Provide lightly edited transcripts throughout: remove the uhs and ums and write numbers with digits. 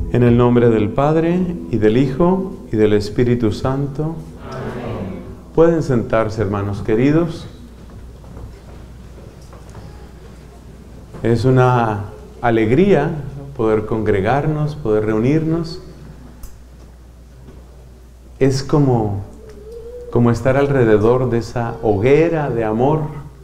En el nombre del Padre, y del Hijo, y del Espíritu Santo. Amén. Pueden sentarse, hermanos queridos. Es una alegría poder congregarnos, poder reunirnos. Es como estar alrededor de esa hoguera de amor.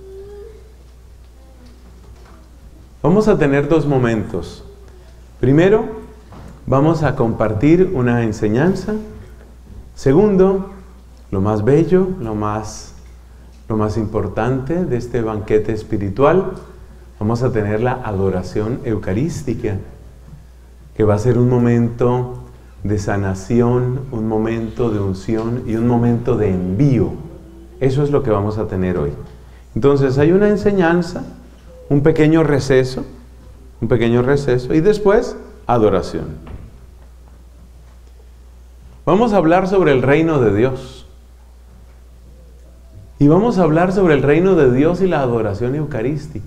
Vamos a tener dos momentos. Primero, vamos a compartir una enseñanza. Segundo, lo más bello, lo más importante de este banquete espiritual, vamos a tener la adoración eucarística, que va a ser un momento de sanación, un momento de unción y un momento de envío. Eso es lo que vamos a tener hoy. Entonces hay una enseñanza, un pequeño receso y después adoración. Vamos a hablar sobre el reino de Dios. Y vamos a hablar sobre el reino de Dios y la adoración eucarística.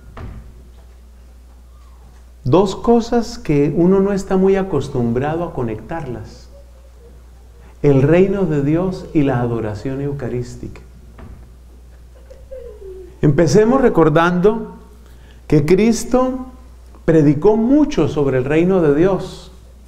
Dos cosas que uno no está muy acostumbrado a conectarlas. El reino de Dios y la adoración eucarística. Empecemos recordando que Cristo predicó mucho sobre el reino de Dios.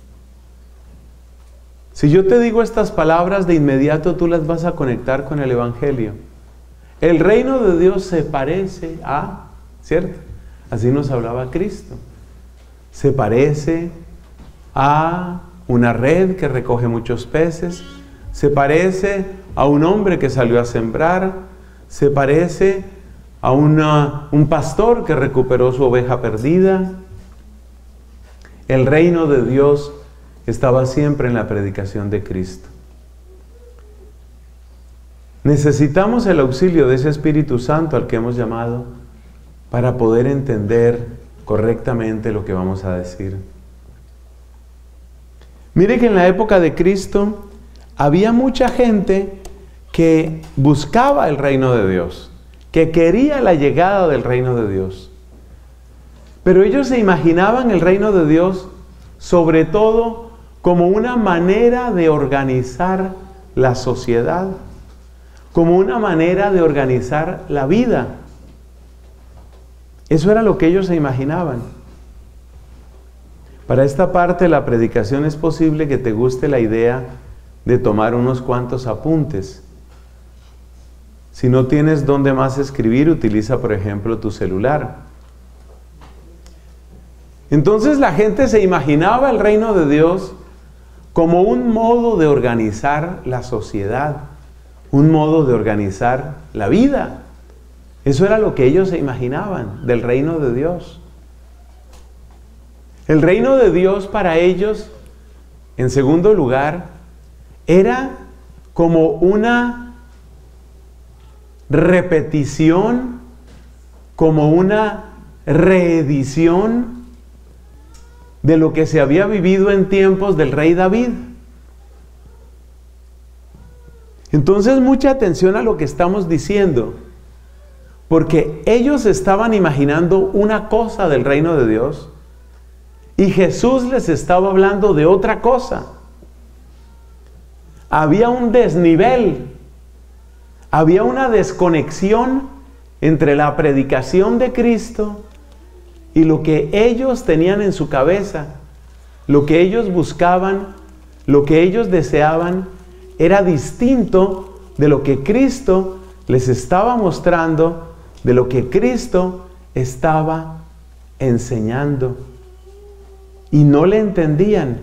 Si yo te digo estas palabras, de inmediato tú las vas a conectar con el Evangelio. El reino de Dios se parece a, ¿cierto? Así nos hablaba Cristo. Se parece a una red que recoge muchos peces, se parece a un hombre que salió a sembrar, se parece a un pastor que recuperó su oveja perdida. El reino de Dios estaba siempre en la predicación de Cristo. Necesitamos el auxilio de ese Espíritu Santo al que hemos llamado para poder entender correctamente lo que vamos a decir. Mire que en la época de Cristo había mucha gente que buscaba el reino de Dios, que quería la llegada del reino de Dios. Pero ellos se imaginaban el reino de Dios sobre todo como una manera de organizar la sociedad, como una manera de organizar la vida. Eso era lo que ellos se imaginaban. Para esta parte de la predicación es posible que te guste la idea de tomar unos cuantos apuntes. Si no tienes dónde más escribir, utiliza por ejemplo tu celular. Entonces la gente se imaginaba el reino de Dios como un modo de organizar la sociedad, un modo de organizar la vida. Eso era lo que ellos se imaginaban del reino de Dios. El reino de Dios para ellos, en segundo lugar, era como una repetición, como una reedición de lo que se había vivido en tiempos del rey David. Entonces, mucha atención a lo que estamos diciendo, porque ellos estaban imaginando una cosa del reino de Dios y Jesús les estaba hablando de otra cosa. Había un desnivel, había una desconexión entre la predicación de Cristo y lo que ellos tenían en su cabeza, lo que ellos buscaban, lo que ellos deseaban, era distinto de lo que Cristo les estaba mostrando, de lo que Cristo estaba enseñando. Y no le entendían.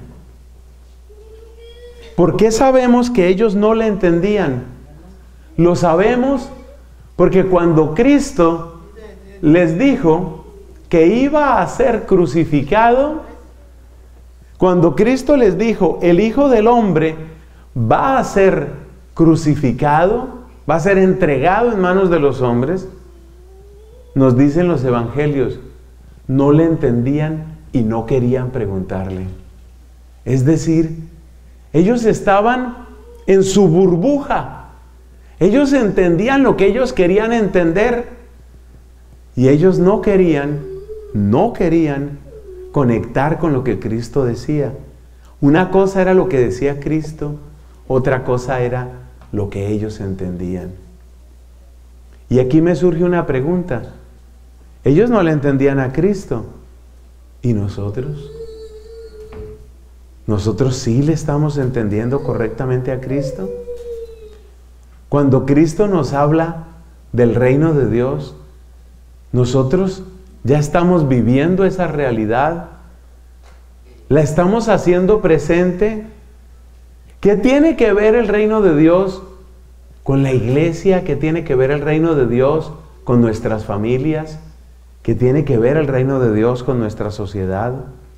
¿Por qué sabemos que ellos no le entendían? Lo sabemos porque cuando Cristo les dijo que iba a ser crucificado, cuando Cristo les dijo, el Hijo del Hombre va a ser crucificado, va a ser entregado en manos de los hombres, nos dicen los evangelios, no le entendían y no querían preguntarle. Es decir, ellos estaban en su burbuja. Ellos entendían lo que ellos querían entender y ellos no querían conectar con lo que Cristo decía. Una cosa era lo que decía Cristo, otra cosa era lo que ellos entendían. Y aquí me surge una pregunta. Ellos no le entendían a Cristo. ¿Y nosotros? ¿Nosotros sí le estamos entendiendo correctamente a Cristo? Cuando Cristo nos habla del reino de Dios, nosotros ya estamos viviendo esa realidad. ¿La estamos haciendo presente? ¿Qué tiene que ver el reino de Dios con la iglesia? ¿Qué tiene que ver el reino de Dios con nuestras familias? ¿Qué tiene que ver el reino de Dios con nuestra sociedad?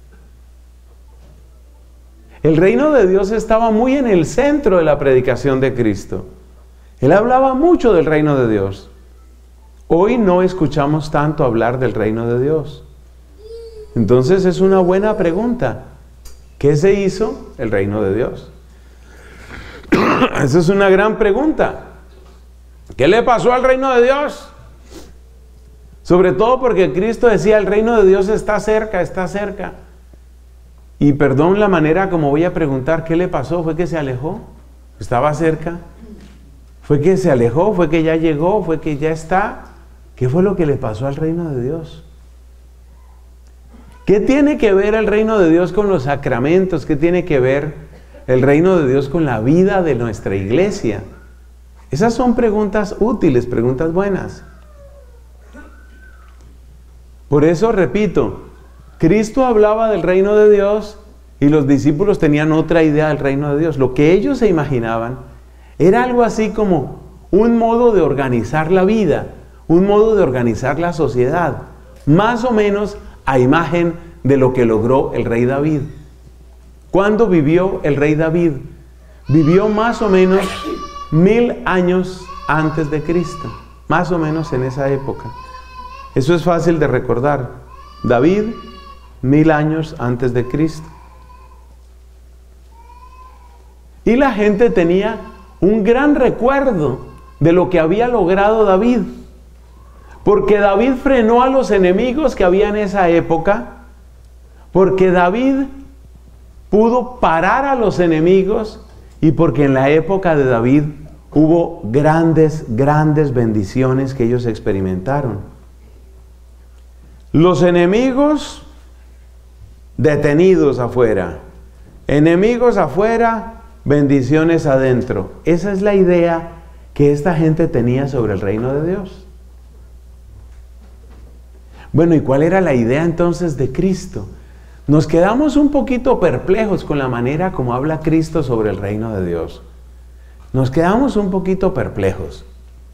El reino de Dios estaba muy en el centro de la predicación de Cristo. Él hablaba mucho del reino de Dios. Hoy no escuchamos tanto hablar del reino de Dios. Entonces es una buena pregunta. ¿Qué se hizo el reino de Dios? Esa es una gran pregunta. ¿Qué le pasó al reino de Dios? Sobre todo porque Cristo decía, el reino de Dios está cerca, está cerca. Y perdón la manera como voy a preguntar, ¿qué le pasó? ¿Fue que se alejó? ¿Estaba cerca? ¿Fue que se alejó? ¿Fue que ya llegó? ¿Fue que ya está? ¿Qué fue lo que le pasó al reino de Dios? ¿Qué tiene que ver el reino de Dios con los sacramentos? ¿Qué tiene que ver el reino de Dios con la vida de nuestra iglesia? Esas son preguntas útiles, preguntas buenas. Por eso, repito, Cristo hablaba del reino de Dios y los discípulos tenían otra idea del reino de Dios. Lo que ellos se imaginaban era algo así como un modo de organizar la vida, un modo de organizar la sociedad, más o menos a imagen de lo que logró el rey David. ¿Cuándo vivió el rey David? Vivió más o menos 1000 años antes de Cristo, más o menos en esa época. Eso es fácil de recordar. David, 1000 años antes de Cristo. Y la gente tenía un gran recuerdo de lo que había logrado David. Porque David frenó a los enemigos que había en esa época. Porque David pudo parar a los enemigos. Y porque en la época de David hubo grandes bendiciones que ellos experimentaron. Los enemigos detenidos afuera. Enemigos afuera, bendiciones adentro. Esa es la idea que esta gente tenía sobre el reino de Dios. Bueno, ¿y cuál era la idea entonces de Cristo? Nos quedamos un poquito perplejos con la manera como habla Cristo sobre el reino de Dios. Nos quedamos un poquito perplejos.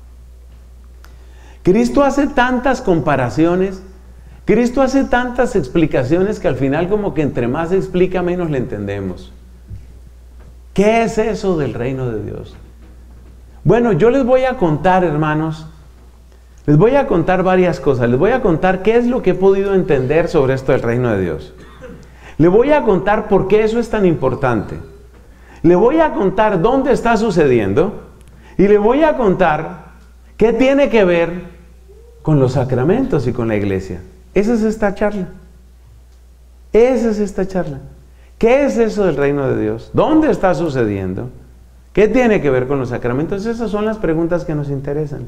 Cristo hace tantas comparaciones, Cristo hace tantas explicaciones que al final como que entre más explica menos le entendemos. ¿Qué es eso del reino de Dios? Bueno, yo les voy a contar, hermanos, les voy a contar varias cosas. Les voy a contar qué es lo que he podido entender sobre esto del reino de Dios. Les voy a contar por qué eso es tan importante. Le voy a contar dónde está sucediendo y le voy a contar qué tiene que ver con los sacramentos y con la iglesia. Esa es esta charla. Esa es esta charla. ¿Qué es eso del reino de Dios? ¿Dónde está sucediendo? ¿Qué tiene que ver con los sacramentos? Esas son las preguntas que nos interesan.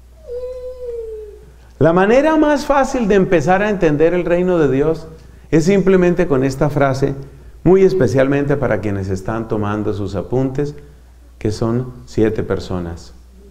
La manera más fácil de empezar a entender el reino de Dios es simplemente con esta frase, muy especialmente para quienes están tomando sus apuntes, que son 7 personas.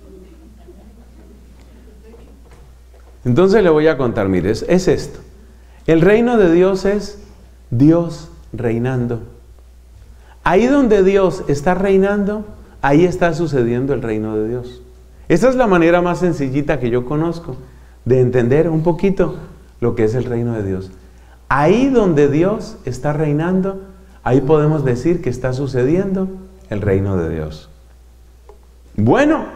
Entonces le voy a contar, mire, es esto. El reino de Dios es Dios reinando. Ahí donde Dios está reinando, ahí está sucediendo el reino de Dios. Esa es la manera más sencillita que yo conozco de entender un poquito lo que es el reino de Dios. Ahí donde Dios está reinando, ahí podemos decir que está sucediendo el reino de Dios. Bueno,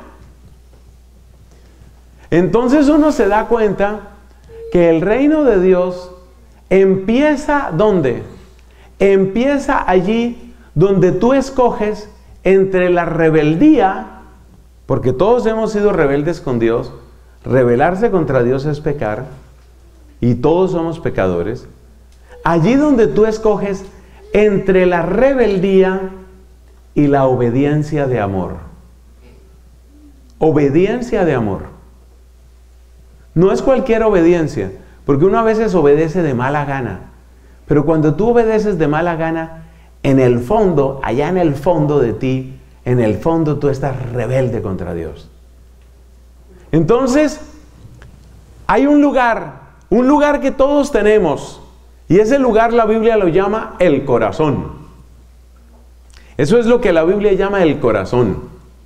entonces uno se da cuenta que el reino de Dios empieza ¿dónde? Empieza allí donde tú escoges entre la rebeldía, porque todos hemos sido rebeldes con Dios. Rebelarse contra Dios es pecar y todos somos pecadores. Allí donde tú escoges entre la rebeldía y la obediencia de amor. Obediencia de amor. No es cualquier obediencia, porque uno a veces obedece de mala gana. Pero cuando tú obedeces de mala gana, en el fondo, allá en el fondo de ti, en el fondo tú estás rebelde contra Dios. Entonces, hay un lugar que todos tenemos, y ese lugar la Biblia lo llama el corazón. Eso es lo que la Biblia llama el corazón.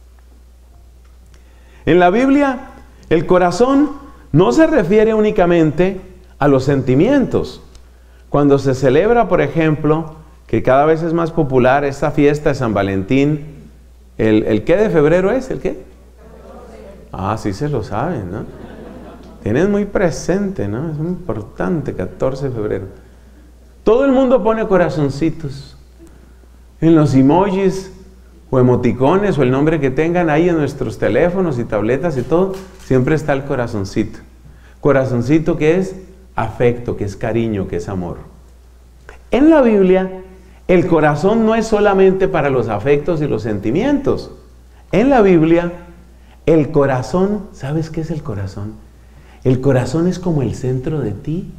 En la Biblia, el corazón no se refiere únicamente a los sentimientos. Cuando se celebra, por ejemplo, que cada vez es más popular esta fiesta de San Valentín, ¿el qué de febrero es? ¿El qué? Ah, sí se lo saben, ¿no? Tienes muy presente, ¿no? Es muy importante, 14 de febrero. Todo el mundo pone corazoncitos en los emojis o emoticones o el nombre que tengan ahí en nuestros teléfonos y tabletas y todo. Siempre está el corazoncito. Corazoncito que es afecto, que es cariño, que es amor. En la Biblia, el corazón no es solamente para los afectos y los sentimientos. En la Biblia, el corazón, ¿sabes qué es el corazón? El corazón es como el centro de ti.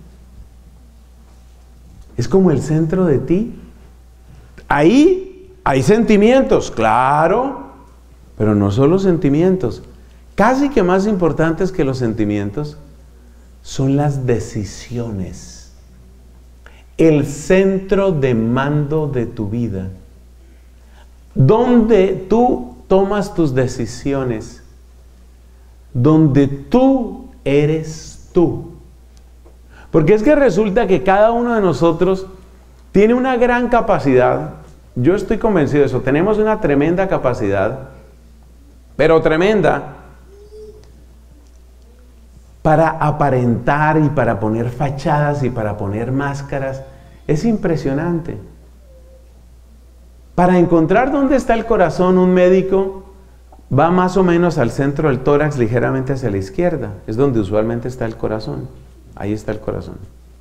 Es como el centro de ti. Ahí hay sentimientos, claro, pero no solo sentimientos. Casi que más importantes que los sentimientos son las decisiones. El centro de mando de tu vida. Donde tú tomas tus decisiones. Donde tú eres tú. Porque es que resulta que cada uno de nosotros tiene una gran capacidad. Yo estoy convencido de eso. Tenemos una tremenda capacidad, pero tremenda, para aparentar y para poner fachadas y para poner máscaras. Es impresionante. Para encontrar dónde está el corazón, un médico va más o menos al centro del tórax, ligeramente hacia la izquierda. Es donde usualmente está el corazón. Ahí está el corazón.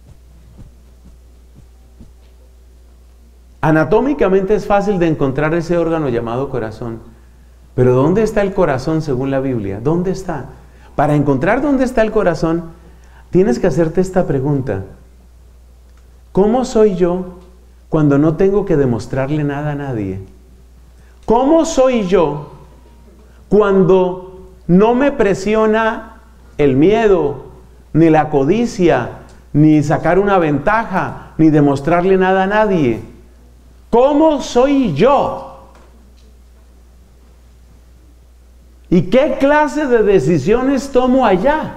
Anatómicamente es fácil de encontrar ese órgano llamado corazón. Pero ¿dónde está el corazón según la Biblia? ¿Dónde está? Para encontrar dónde está el corazón, tienes que hacerte esta pregunta. ¿Cómo soy yo cuando no tengo que demostrarle nada a nadie? ¿Cómo soy yo cuando no me presiona el miedo, ni la codicia, ni sacar una ventaja, ni demostrarle nada a nadie? ¿Cómo soy yo? ¿Y qué clase de decisiones tomo allá?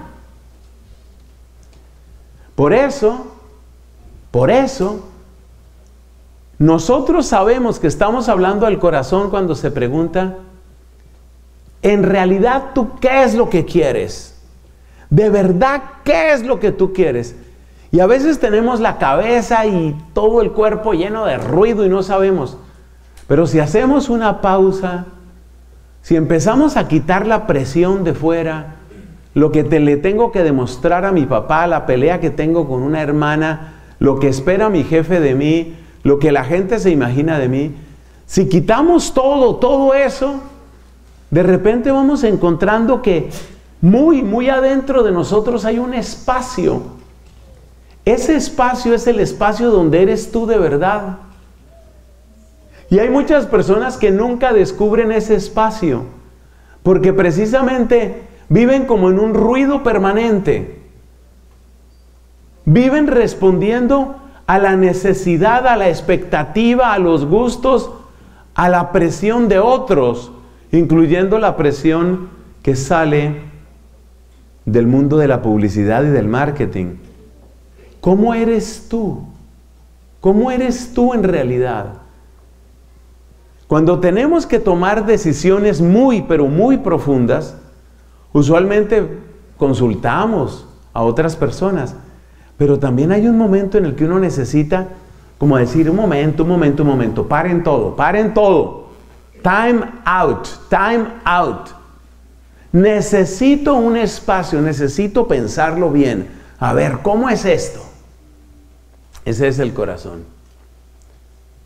Por eso, nosotros sabemos que estamos hablando al corazón cuando se pregunta, en realidad, ¿tú qué es lo que quieres? ¿De verdad qué es lo que tú quieres? Y a veces tenemos la cabeza y todo el cuerpo lleno de ruido y no sabemos. Pero si hacemos una pausa, si empezamos a quitar la presión de fuera, lo que le tengo que demostrar a mi papá, la pelea que tengo con una hermana, lo que espera mi jefe de mí, lo que la gente se imagina de mí, si quitamos todo eso, de repente vamos encontrando que muy adentro de nosotros hay un espacio. Ese espacio es el espacio donde eres tú de verdad. Y hay muchas personas que nunca descubren ese espacio, porque precisamente viven como en un ruido permanente. Viven respondiendo a la necesidad, a la expectativa, a los gustos, a la presión de otros, incluyendo la presión que sale del mundo de la publicidad y del marketing. ¿Cómo eres tú? ¿Cómo eres tú en realidad? Cuando tenemos que tomar decisiones pero muy profundas, usualmente consultamos a otras personas, pero también hay un momento en el que uno necesita como decir, un momento, paren todo, time out. Necesito un espacio, necesito pensarlo bien. A ver, ¿cómo es esto? Ese es el corazón.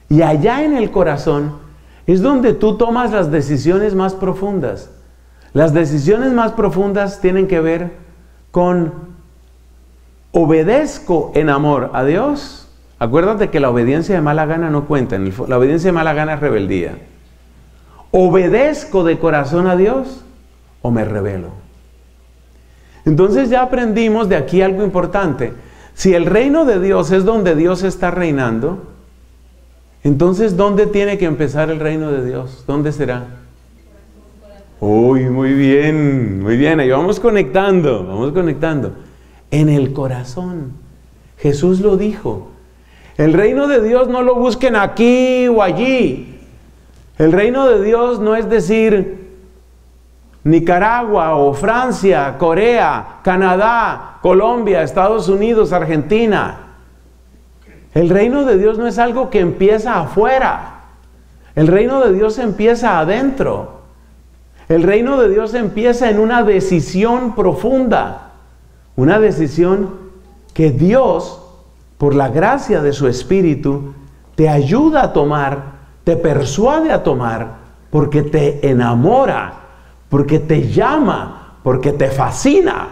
Y allá en el corazón es donde tú tomas las decisiones más profundas. Las decisiones más profundas tienen que ver con: obedezco en amor a Dios. Acuérdate que la obediencia de mala gana no cuenta. La obediencia de mala gana es rebeldía. ¿Obedezco de corazón a Dios o me rebelo? Entonces ya aprendimos de aquí algo importante. Si el reino de Dios es donde Dios está reinando, entonces ¿dónde tiene que empezar el reino de Dios? ¿Dónde será? Uy, muy bien, muy bien. Ahí vamos conectando, vamos conectando. En el corazón. Jesús lo dijo. El reino de Dios no lo busquen aquí o allí. El reino de Dios no es decir Nicaragua o Francia, Corea, Canadá, Colombia, Estados Unidos, Argentina. El reino de Dios no es algo que empieza afuera. El reino de Dios empieza adentro. El reino de Dios empieza en una decisión profunda. Una decisión que Dios, por la gracia de su Espíritu, te ayuda a tomar, te persuade a tomar, porque te enamora, porque te llama, porque te fascina.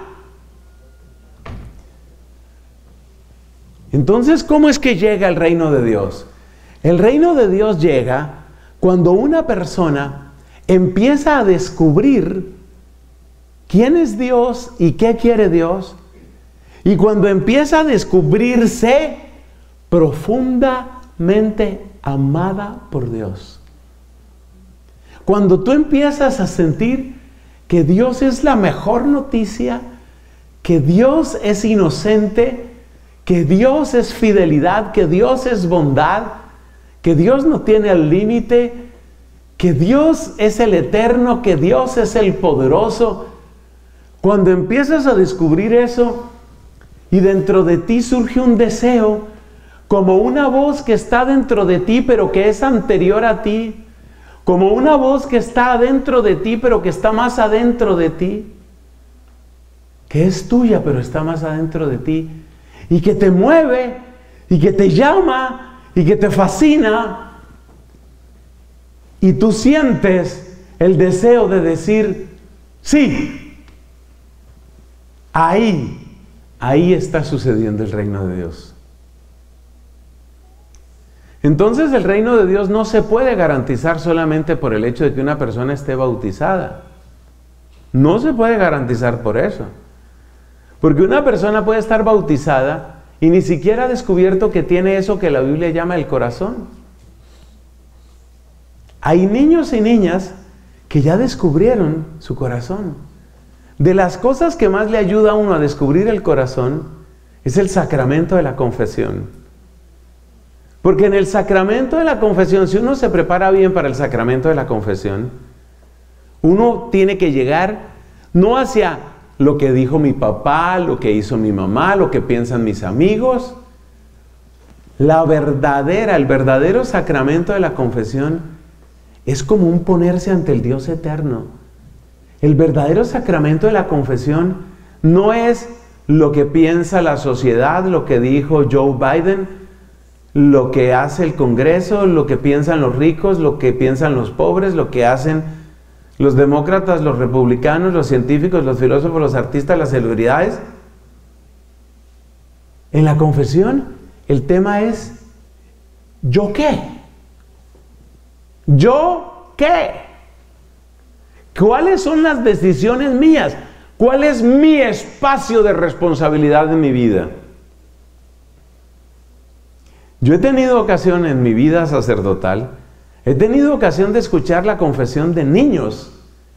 Entonces, ¿cómo es que llega el reino de Dios? El reino de Dios llega cuando una persona empieza a descubrir quién es Dios y qué quiere Dios, y cuando empieza a descubrirse profundamente amada por Dios. Cuando tú empiezas a sentir que Dios es la mejor noticia, que Dios es inocente, que Dios es fidelidad, que Dios es bondad, que Dios no tiene el límite, que Dios es el eterno, que Dios es el poderoso. Cuando empiezas a descubrir eso y dentro de ti surge un deseo, como una voz que está dentro de ti pero que es anterior a ti, como una voz que está adentro de ti pero que está más adentro de ti, que es tuya pero está más adentro de ti, y que te mueve, y que te llama, y que te fascina, y tú sientes el deseo de decir, sí, ahí está sucediendo el reino de Dios. Entonces el reino de Dios no se puede garantizar solamente por el hecho de que una persona esté bautizada. No se puede garantizar por eso. Porque una persona puede estar bautizada y ni siquiera ha descubierto que tiene eso que la Biblia llama el corazón. Hay niños y niñas que ya descubrieron su corazón. De las cosas que más le ayuda a uno a descubrir el corazón es el sacramento de la confesión. Porque en el sacramento de la confesión, si uno se prepara bien para el sacramento de la confesión, uno tiene que llegar no hacia lo que dijo mi papá, lo que hizo mi mamá, lo que piensan mis amigos. El verdadero sacramento de la confesión es como un ponerse ante el Dios eterno. El verdadero sacramento de la confesión no es lo que piensa la sociedad, lo que dijo Joe Biden, lo que hace el Congreso, lo que piensan los ricos, lo que piensan los pobres, lo que hacen los demócratas, los republicanos, los científicos, los filósofos, los artistas, las celebridades. En la confesión, el tema es ¿yo qué? ¿Yo qué? ¿Cuáles son las decisiones mías? ¿Cuál es mi espacio de responsabilidad en mi vida? Yo he tenido ocasión en mi vida sacerdotal, he tenido ocasión de escuchar la confesión de niños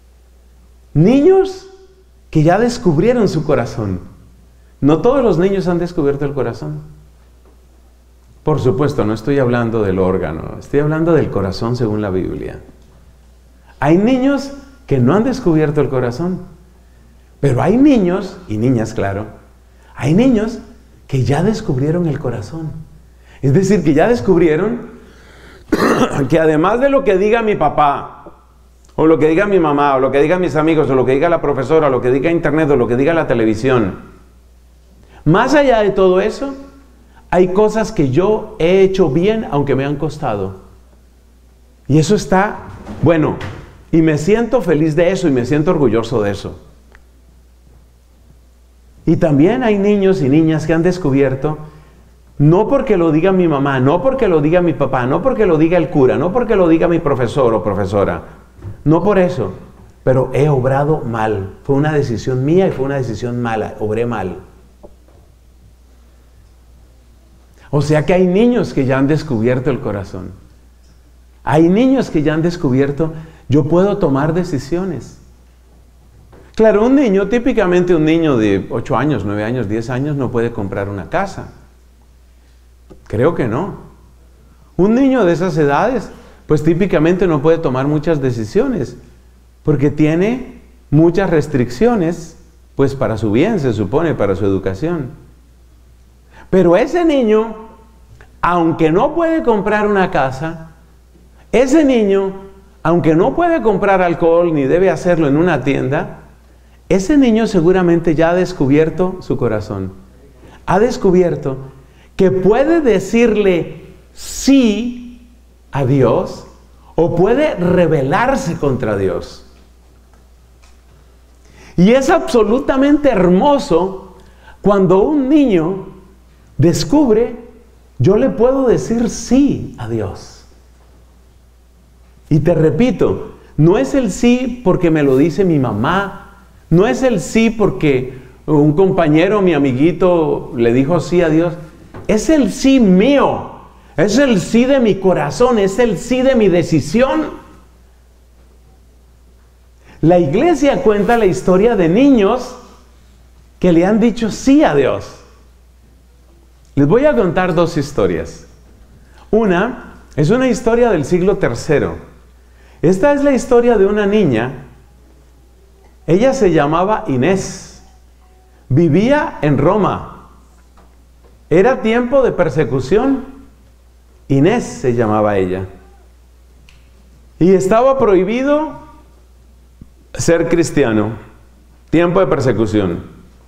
que ya descubrieron su corazón. No todos los niños han descubierto el corazón. Por supuesto, no estoy hablando del órgano, estoy hablando del corazón según la Biblia. Hay niños que no han descubierto el corazón, pero hay niños, y niñas claro, hay niños que ya descubrieron el corazón. Es decir, que ya descubrieron que además de lo que diga mi papá, o lo que diga mi mamá, o lo que digan mis amigos, o lo que diga la profesora, o lo que diga internet, o lo que diga la televisión, más allá de todo eso, Hay cosas que yo he hecho bien aunque me han costado. Y eso está, bueno, y me siento feliz de eso y me siento orgulloso de eso. Y también hay niños y niñas que han descubierto, no porque lo diga mi mamá, no porque lo diga mi papá, no porque lo diga el cura, no porque lo diga mi profesor o profesora, no por eso, pero he obrado mal. Fue una decisión mía y fue una decisión mala, obré mal. O sea que hay niños que ya han descubierto el corazón. Hay niños que ya han descubierto, yo puedo tomar decisiones. Claro, un niño, típicamente un niño de 8 años, 9 años, 10 años no puede comprar una casa. Creo que no. Un niño de esas edades, pues típicamente no puede tomar muchas decisiones, porque tiene muchas restricciones, pues para su bien, se supone, para su educación. Pero ese niño, aunque no puede comprar una casa, ese niño, aunque no puede comprar alcohol ni debe hacerlo en una tienda, ese niño seguramente ya ha descubierto su corazón. Ha descubierto que puede decirle sí a Dios o puede rebelarse contra Dios. Y es absolutamente hermoso cuando un niño descubre, yo le puedo decir sí a Dios. Y te repito, no es el sí porque me lo dice mi mamá, no es el sí porque un compañero, mi amiguito, le dijo sí a Dios. Es el sí mío, es el sí de mi corazón, es el sí de mi decisión. La iglesia cuenta la historia de niños que le han dicho sí a Dios. Les voy a contar 2 historias. Una es una historia del siglo III. Esta es la historia de una niña. Ella se llamaba Inés. Vivía en Roma. Era tiempo de persecución. Inés se llamaba ella. Y estaba prohibido ser cristiano. Tiempo de persecución.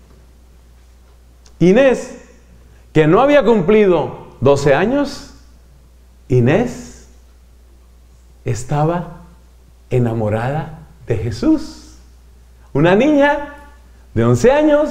Inés, que no había cumplido 12 años, Inés estaba enamorada de Jesús. Una niña de 11 años.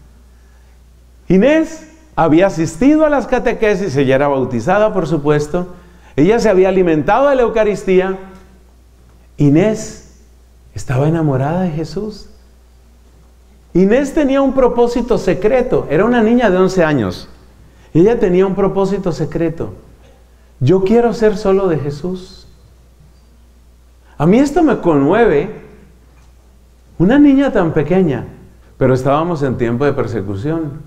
Inés había asistido a las catequesis, ella era bautizada, por supuesto. Ella se había alimentado de la Eucaristía. Inés estaba enamorada de Jesús. Inés tenía un propósito secreto. Era una niña de 11 años. Ella tenía un propósito secreto. Yo quiero ser solo de Jesús. A mí esto me conmueve. Una niña tan pequeña, pero estábamos en tiempo de persecución.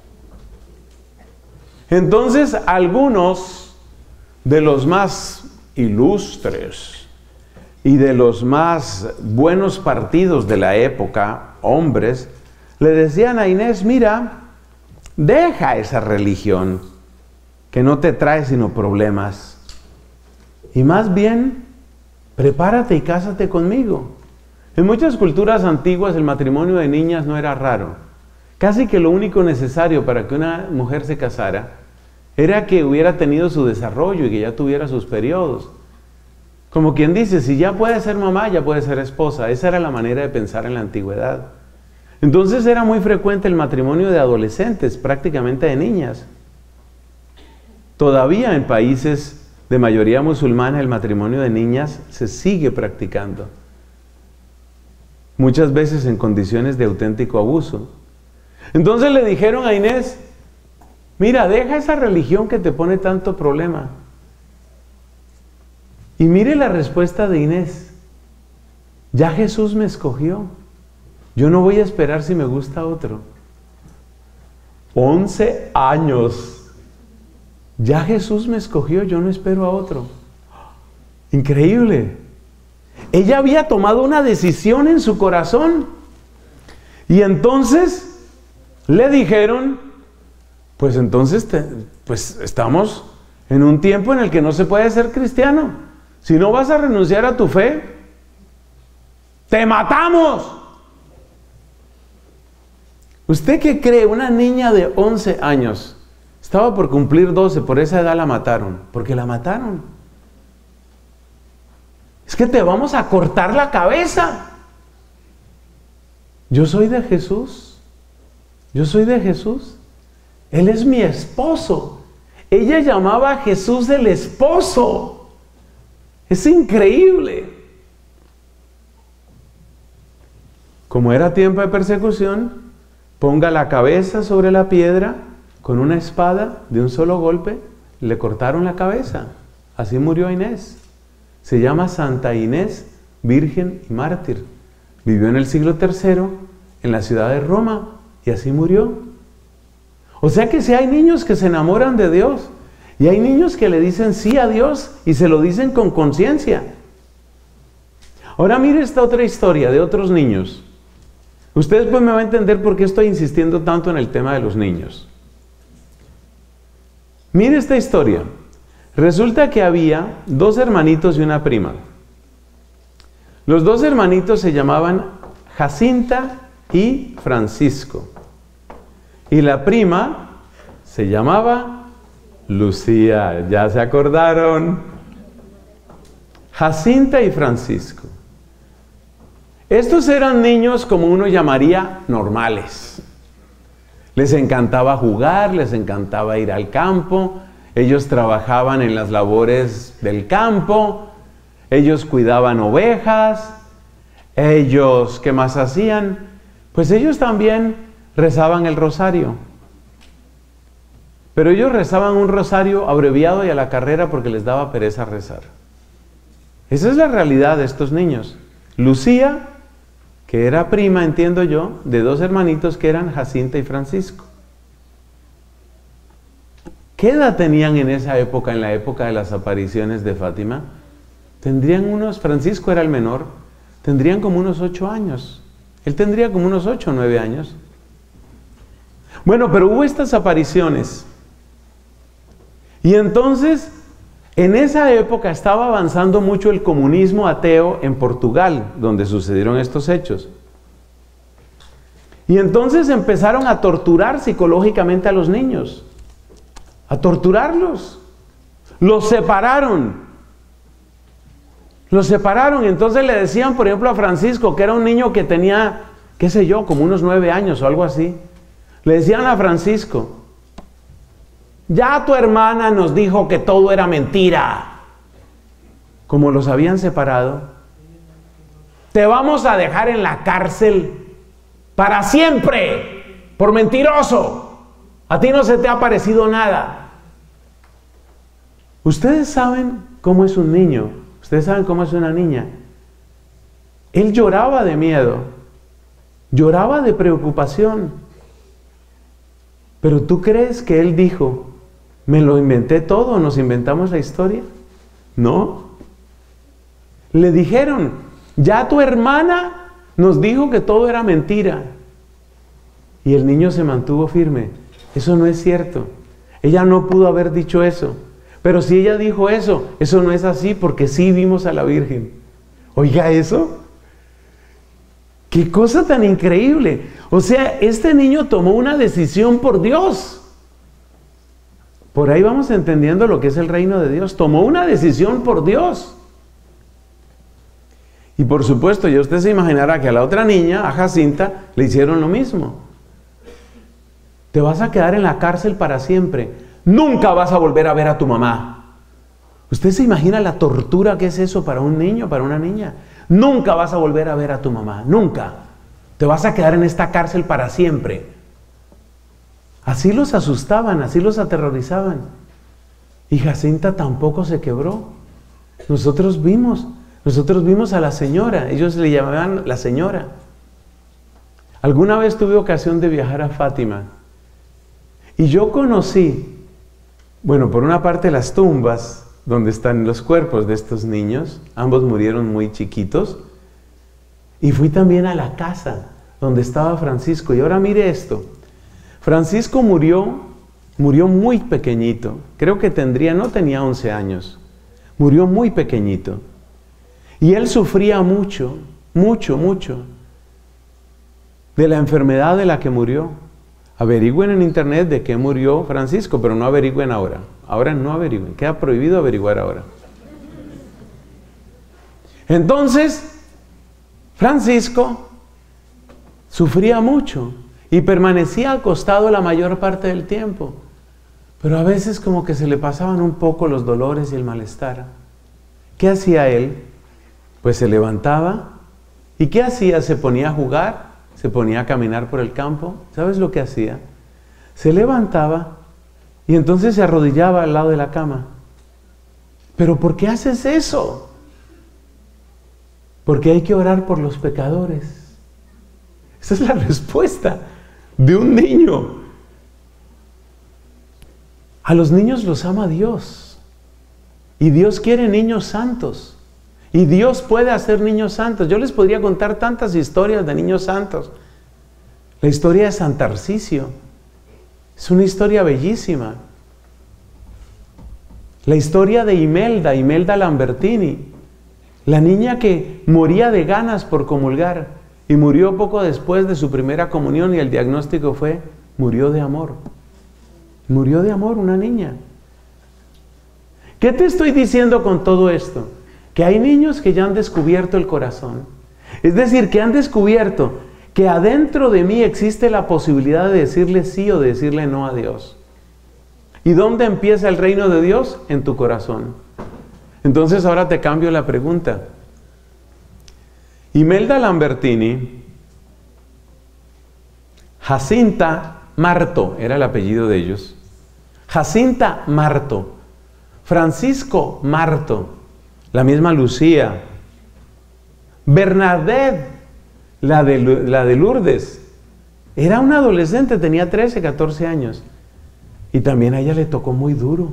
Entonces, algunos de los más ilustres y de los más buenos partidos de la época, hombres, le decían a Inés, mira, deja esa religión que no te trae sino problemas. Y más bien, prepárate y cásate conmigo. En muchas culturas antiguas el matrimonio de niñas no era raro. Casi que lo único necesario para que una mujer se casara era que hubiera tenido su desarrollo y que ya tuviera sus periodos. Como quien dice, si ya puede ser mamá, ya puede ser esposa. Esa era la manera de pensar en la antigüedad. Entonces era muy frecuente el matrimonio de adolescentes, prácticamente de niñas. Todavía en países de mayoría musulmana el matrimonio de niñas se sigue practicando. Muchas veces en condiciones de auténtico abuso. Entonces le dijeron a Inés, mira, deja esa religión que te pone tanto problema. Y mire la respuesta de Inés. Ya Jesús me escogió. Yo no voy a esperar si me gusta otro. 11 años. Ya Jesús me escogió, yo no espero a otro. Increíble. Ella había tomado una decisión en su corazón. Y entonces le dijeron, pues entonces pues estamos en un tiempo en el que no se puede ser cristiano. Si no vas a renunciar a tu fe, ¡te matamos! ¿Usted qué cree? Una niña de 11 años Estaba por cumplir 12, por esa edad la mataron. Porque la mataron. Es que te vamos a cortar la cabeza. Yo soy de Jesús. Yo soy de Jesús. Él es mi esposo. Ella llamaba a Jesús el esposo. Es increíble. Como era tiempo de persecución, ponga la cabeza sobre la piedra con una espada de un solo golpe, le cortaron la cabeza. Así murió Inés. Se llama Santa Inés, virgen y mártir. Vivió en el siglo III en la ciudad de Roma y así murió. O sea que si hay niños que se enamoran de Dios y hay niños que le dicen sí a Dios y se lo dicen con conciencia. Ahora mire esta otra historia de otros niños. Ustedes pues me van a entender por qué estoy insistiendo tanto en el tema de los niños. Mire esta historia. Resulta que había dos hermanitos y una prima. Los dos hermanitos se llamaban Jacinta y Francisco. Y la prima se llamaba Lucía. ¿Ya se acordaron? Jacinta y Francisco. Estos eran niños como uno llamaría normales. Les encantaba jugar, les encantaba ir al campo. Ellos trabajaban en las labores del campo. Ellos cuidaban ovejas. Ellos, ¿qué más hacían? Pues ellos también rezaban el rosario. Pero ellos rezaban un rosario abreviado y a la carrera porque les daba pereza rezar. Esa es la realidad de estos niños. Lucía, que era prima, entiendo yo, de dos hermanitos que eran Jacinta y Francisco. ¿Qué edad tenían en esa época, en la época de las apariciones de Fátima? Francisco era el menor, tendrían como unos 8 años. Él tendría como unos 8 o 9 años. Bueno, pero hubo estas apariciones. Y entonces, en esa época estaba avanzando mucho el comunismo ateo en Portugal, donde sucedieron estos hechos. Y entonces empezaron a torturar psicológicamente a los niños. A torturarlos. Los separaron. Los separaron. Y entonces le decían, por ejemplo, a Francisco, que era un niño que tenía, qué sé yo, como unos 9 años o algo así. Le decían a Francisco: ya tu hermana nos dijo que todo era mentira. Como los habían separado, te vamos a dejar en la cárcel para siempre, por mentiroso. A ti no se te ha parecido nada. Ustedes saben cómo es un niño, ustedes saben cómo es una niña. Él lloraba de miedo, lloraba de preocupación. Pero ¿tú crees que él dijo: me lo inventé todo, nos inventamos la historia? No. Le dijeron: ya tu hermana nos dijo que todo era mentira. Y el niño se mantuvo firme. Eso no es cierto. Ella no pudo haber dicho eso. Pero si ella dijo eso, eso no es así, porque sí vimos a la Virgen. Oiga eso. ¡Qué cosa tan increíble! O sea, este niño tomó una decisión por Dios. Por ahí vamos entendiendo lo que es el reino de Dios. Tomó una decisión por Dios. Y por supuesto, ya usted se imaginará que a la otra niña, a Jacinta, le hicieron lo mismo. Te vas a quedar en la cárcel para siempre. Nunca vas a volver a ver a tu mamá. ¿Usted se imagina la tortura que es eso para un niño, para una niña? Nunca vas a volver a ver a tu mamá, nunca. Te vas a quedar en esta cárcel para siempre. Así los asustaban, así los aterrorizaban. Y Jacinta tampoco se quebró. Nosotros vimos a la señora, ellos le llamaban la señora. Alguna vez tuve ocasión de viajar a Fátima y yo conocí, bueno, por una parte las tumbas donde están los cuerpos de estos niños, ambos murieron muy chiquitos, y fui también a la casa donde estaba Francisco. Y ahora mire esto, Francisco murió muy pequeñito, creo que no tenía 11 años, murió muy pequeñito, y él sufría mucho de la enfermedad de la que murió. Averigüen en internet de qué murió Francisco, pero no averigüen ahora. Ahora no averigüen, queda prohibido averiguar ahora. Entonces, Francisco sufría mucho y permanecía acostado la mayor parte del tiempo, pero a veces como que se le pasaban un poco los dolores y el malestar. ¿Qué hacía él? Pues se levantaba. ¿Y qué hacía? Se ponía a jugar, se ponía a caminar por el campo. ¿Sabes lo que hacía? Se levantaba y entonces se arrodillaba al lado de la cama. ¿Pero por qué haces eso? Porque hay que orar por los pecadores. Esa es la respuesta de un niño. A los niños los ama Dios. Y Dios quiere niños santos. Y Dios puede hacer niños santos. Yo les podría contar tantas historias de niños santos. La historia de San Tarcisio es una historia bellísima. La historia de Imelda Lambertini, la niña que moría de ganas por comulgar y murió poco después de su primera comunión, y el diagnóstico fue: murió de amor. Murió de amor una niña. ¿Qué te estoy diciendo con todo esto? Que hay niños que ya han descubierto el corazón. Es decir, que han descubierto que adentro de mí existe la posibilidad de decirle sí o de decirle no a Dios. ¿Y dónde empieza el reino de Dios? En tu corazón. Entonces ahora te cambio la pregunta. Imelda Lambertini, Jacinta Marto, era el apellido de ellos. Jacinta Marto, Francisco Marto, la misma Lucía, Bernadette, la de Lourdes, era una adolescente, tenía 13, 14 años, y también a ella le tocó muy duro.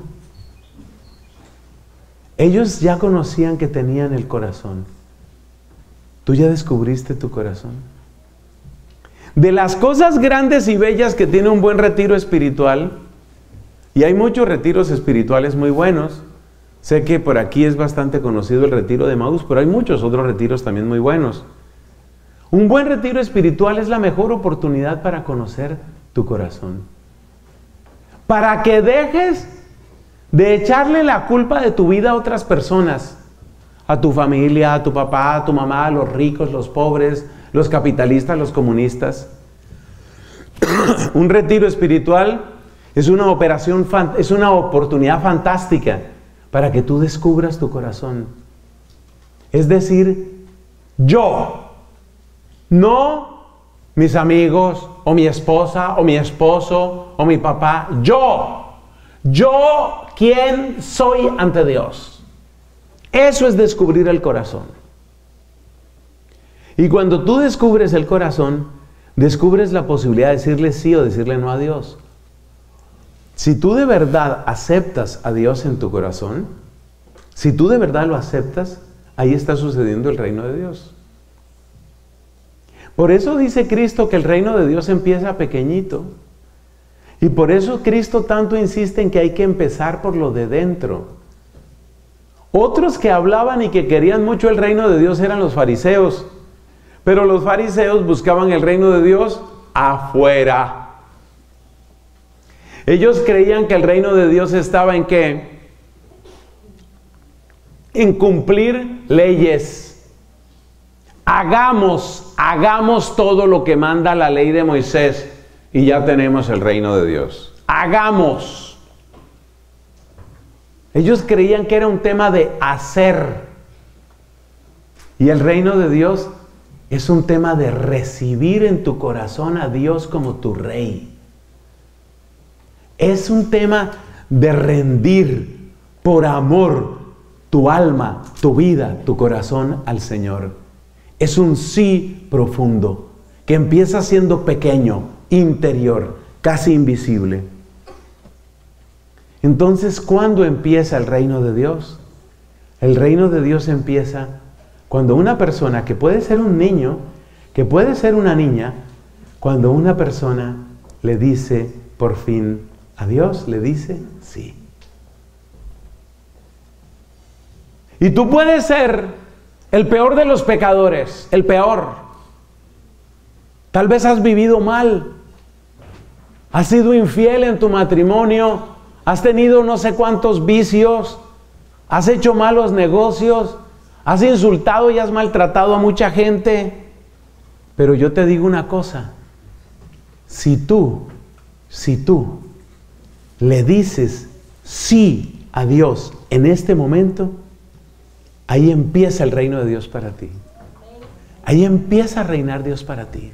Ellos ya conocían que tenían el corazón. ¿Tú ya descubriste tu corazón? De las cosas grandes y bellas que tiene un buen retiro espiritual, y hay muchos retiros espirituales muy buenos. Sé que por aquí es bastante conocido el retiro de Emaús, pero hay muchos otros retiros también muy buenos. Un buen retiro espiritual es la mejor oportunidad para conocer tu corazón. Para que dejes de echarle la culpa de tu vida a otras personas, a tu familia, a tu papá, a tu mamá, a los ricos, los pobres, los capitalistas, los comunistas. Un retiro espiritual es una oportunidad fantástica para que tú descubras tu corazón. Es decir, yo, no mis amigos, o mi esposa, o mi esposo, o mi papá, yo, ¿quién soy ante Dios? Eso es descubrir el corazón. Y cuando tú descubres el corazón, descubres la posibilidad de decirle sí o decirle no a Dios. Si tú de verdad aceptas a Dios en tu corazón, si tú de verdad lo aceptas, ahí está sucediendo el reino de Dios. Por eso dice Cristo que el reino de Dios empieza pequeñito. Y por eso Cristo tanto insiste en que hay que empezar por lo de dentro. Otros que hablaban y que querían mucho el reino de Dios eran los fariseos. Pero los fariseos buscaban el reino de Dios afuera. Ellos creían que el reino de Dios estaba ¿en qué? En cumplir leyes. Hagamos todo lo que manda la ley de Moisés y ya tenemos el reino de Dios. Hagamos. Ellos creían que era un tema de hacer. Y el reino de Dios es un tema de recibir en tu corazón a Dios como tu rey. Es un tema de rendir por amor tu alma, tu vida, tu corazón al Señor. Es un sí profundo que empieza siendo pequeño, interior, casi invisible. Entonces, ¿cuándo empieza el reino de Dios? El reino de Dios empieza cuando una persona, que puede ser un niño, que puede ser una niña, cuando una persona le dice por fin a Dios, le dice sí. Y tú puedes ser el peor de los pecadores, el peor. Tal vez has vivido mal. has sido infiel en tu matrimonio, has tenido no sé cuántos vicios, has hecho malos negocios, has insultado y has maltratado a mucha gente. Pero yo te digo una cosa, si tú le dices sí a Dios en este momento, ahí empieza el reino de Dios para ti. Ahí empieza a reinar Dios para ti.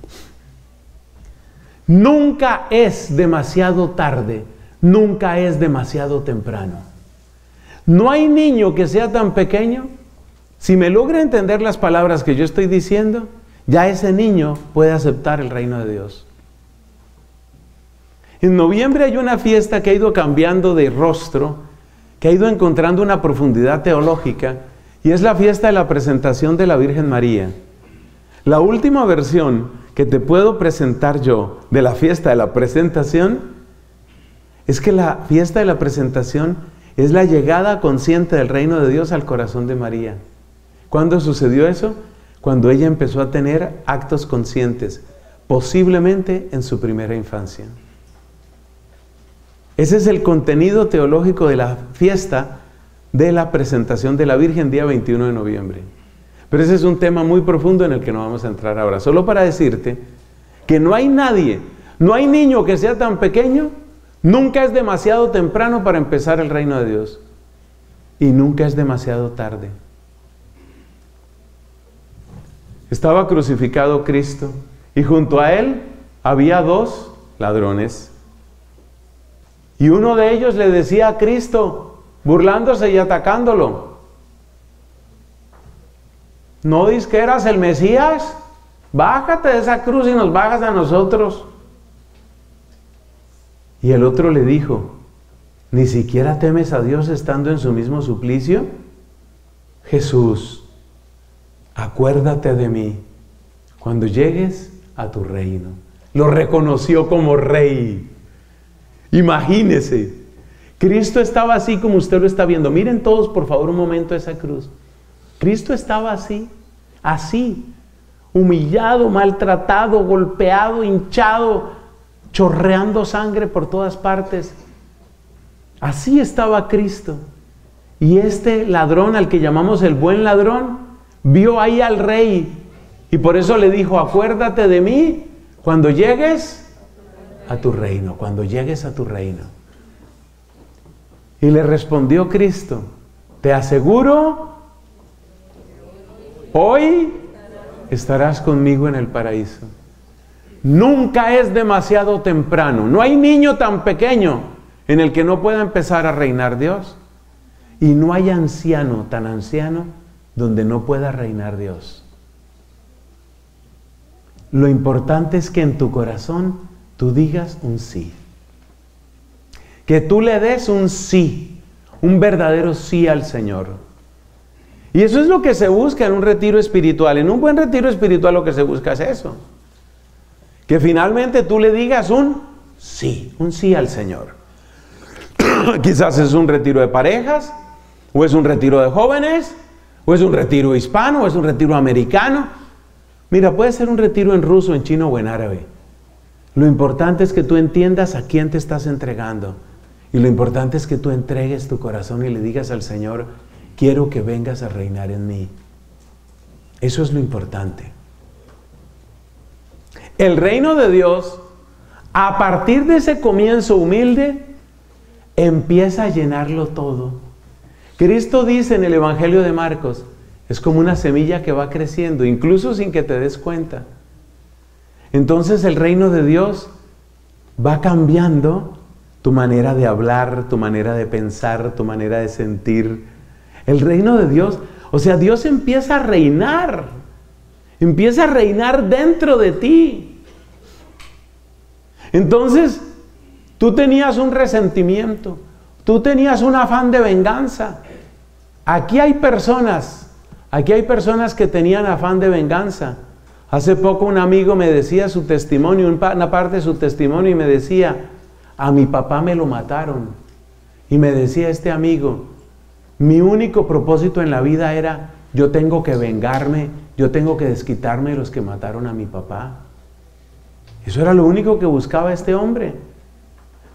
Nunca es demasiado tarde, nunca es demasiado temprano. No hay niño que sea tan pequeño, si me logra entender las palabras que yo estoy diciendo, ya ese niño puede aceptar el reino de Dios. En noviembre hay una fiesta que ha ido cambiando de rostro, que ha ido encontrando una profundidad teológica, y es la fiesta de la presentación de la Virgen María. La última versión que te puedo presentar yo de la fiesta de la presentación es que la fiesta de la presentación es la llegada consciente del reino de Dios al corazón de María. ¿Cuándo sucedió eso? Cuando ella empezó a tener actos conscientes, posiblemente en su primera infancia. Ese es el contenido teológico de la fiesta de la presentación de la Virgen, día 21 de noviembre. Pero ese es un tema muy profundo en el que no vamos a entrar ahora. Solo para decirte que no hay nadie, no hay niño que sea tan pequeño, nunca es demasiado temprano para empezar el reino de Dios. Y nunca es demasiado tarde. Estaba crucificado Cristo y junto a Él había dos ladrones. Y uno de ellos le decía a Cristo, burlándose y atacándolo: ¿no dices que eras el Mesías? Bájate de esa cruz y nos bajas a nosotros. Y el otro le dijo: ¿ni siquiera temes a Dios estando en su mismo suplicio? Jesús, acuérdate de mí cuando llegues a tu reino. Lo reconoció como rey. Imagínese, Cristo estaba así como usted lo está viendo. Miren todos por favor un momento esa cruz. Cristo estaba así, humillado, maltratado, golpeado, hinchado, chorreando sangre por todas partes. Así estaba Cristo. Y este ladrón, al que llamamos el buen ladrón, vio ahí al rey y por eso le dijo: acuérdate de mí cuando llegues a tu reino, cuando llegues a tu reino. Y le respondió Cristo: te aseguro, hoy estarás conmigo en el paraíso. Nunca es demasiado temprano. No hay niño tan pequeño en el que no pueda empezar a reinar Dios. Y no hay anciano tan anciano donde no pueda reinar Dios. Lo importante es que en tu corazón tú digas un sí. Que tú le des un sí, un verdadero sí al Señor. Y eso es lo que se busca en un retiro espiritual. En un buen retiro espiritual lo que se busca es eso. Que finalmente tú le digas un sí al Señor. Quizás es un retiro de parejas, o es un retiro de jóvenes, o es un retiro hispano, o es un retiro americano. Mira, puede ser un retiro en ruso, en chino o en árabe. Lo importante es que tú entiendas a quién te estás entregando. Y lo importante es que tú entregues tu corazón y le digas al Señor: quiero que vengas a reinar en mí. Eso es lo importante. El reino de Dios, a partir de ese comienzo humilde, empieza a llenarlo todo. Cristo dice en el Evangelio de Marcos: es como una semilla que va creciendo, incluso sin que te des cuenta. Entonces el reino de Dios va cambiando tu manera de hablar, tu manera de pensar, tu manera de sentir. El reino de Dios, o sea, Dios empieza a reinar dentro de ti. Entonces, tú tenías un resentimiento, tú tenías un afán de venganza. Aquí hay personas que tenían afán de venganza. Hace poco un amigo me decía su testimonio, una parte de su testimonio, y me decía: a mi papá me lo mataron. Y me decía este amigo: mi único propósito en la vida era: yo tengo que vengarme, yo tengo que desquitarme de los que mataron a mi papá. Eso era lo único que buscaba este hombre.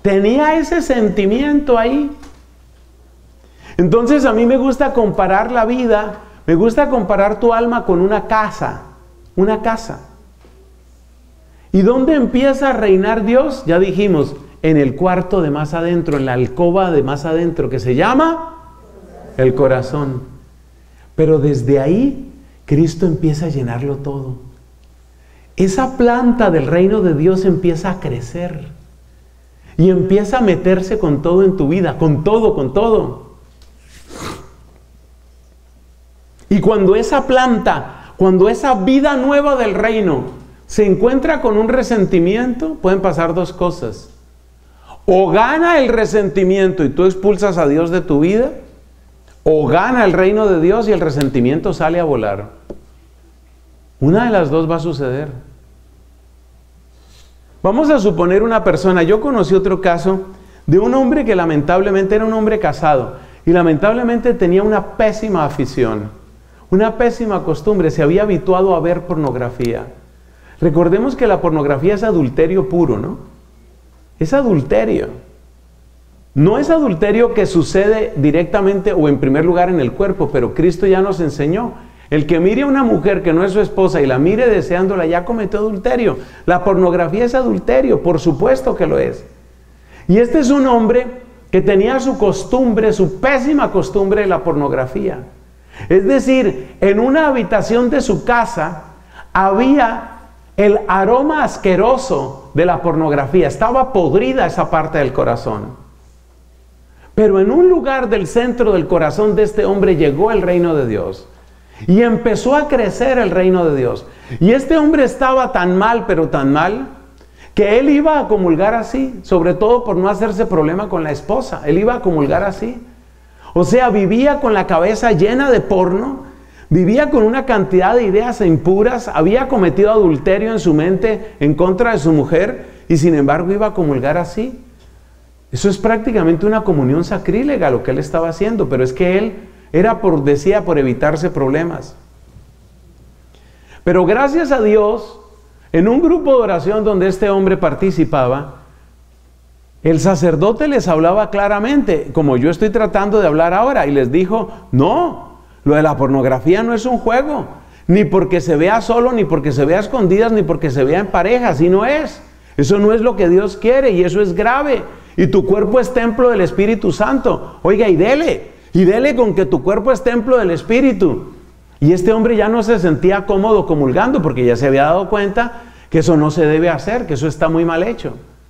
tenía ese sentimiento ahí. Entonces a mí me gusta comparar la vida, me gusta comparar tu alma con una casa, una casa. ¿Y dónde empieza a reinar Dios? Ya dijimos, en el cuarto de más adentro, en la alcoba de más adentro, que se llama el corazón. Pero desde ahí, Cristo empieza a llenarlo todo. Esa planta del reino de Dios empieza a crecer y empieza a meterse con todo en tu vida, con todo, con todo. Y cuando esa planta, cuando esa vida nueva del reino se encuentra con un resentimiento, pueden pasar dos cosas. O gana el resentimiento y tú expulsas a Dios de tu vida, o gana el reino de Dios y el resentimiento sale a volar. Una de las dos va a suceder. Vamos a suponer una persona, yo conocí otro caso de un hombre que lamentablemente era un hombre casado y lamentablemente tenía una pésima afición, una pésima costumbre, se había habituado a ver pornografía. Recordemos que la pornografía es adulterio puro, ¿no? Es adulterio. No es adulterio que sucede directamente o en primer lugar en el cuerpo, pero Cristo ya nos enseñó. El que mire a una mujer que no es su esposa y la mire deseándola ya cometió adulterio. La pornografía es adulterio, por supuesto que lo es. Y este es un hombre que tenía su costumbre, su pésima costumbre de la pornografía. Es decir, en una habitación de su casa había el aroma asqueroso de la pornografía. Estaba podrida esa parte del corazón. Pero en un lugar del centro del corazón de este hombre llegó el reino de Dios. Y empezó a crecer el reino de Dios. Y este hombre estaba tan mal, pero tan mal, que él iba a comulgar así. Sobre todo por no hacerse problema con la esposa. Él iba a comulgar así. O sea, vivía con la cabeza llena de porno. Vivía con una cantidad de ideas impuras, había cometido adulterio en su mente en contra de su mujer y sin embargo iba a comulgar así. Eso es prácticamente una comunión sacrílega lo que él estaba haciendo, pero es que él era decía por evitarse problemas. Pero gracias a Dios, en un grupo de oración donde este hombre participaba, el sacerdote les hablaba claramente, como yo estoy tratando de hablar ahora, y les dijo, no, lo de la pornografía no es un juego, ni porque se vea solo, ni porque se vea a escondidas, ni porque se vea en pareja, así no es. Eso no es lo que Dios quiere y eso es grave. Y tu cuerpo es templo del Espíritu Santo. Oiga, y dele con que tu cuerpo es templo del Espíritu. Y este hombre ya no se sentía cómodo comulgando porque ya se había dado cuenta que eso no se debe hacer, que eso está muy mal hecho.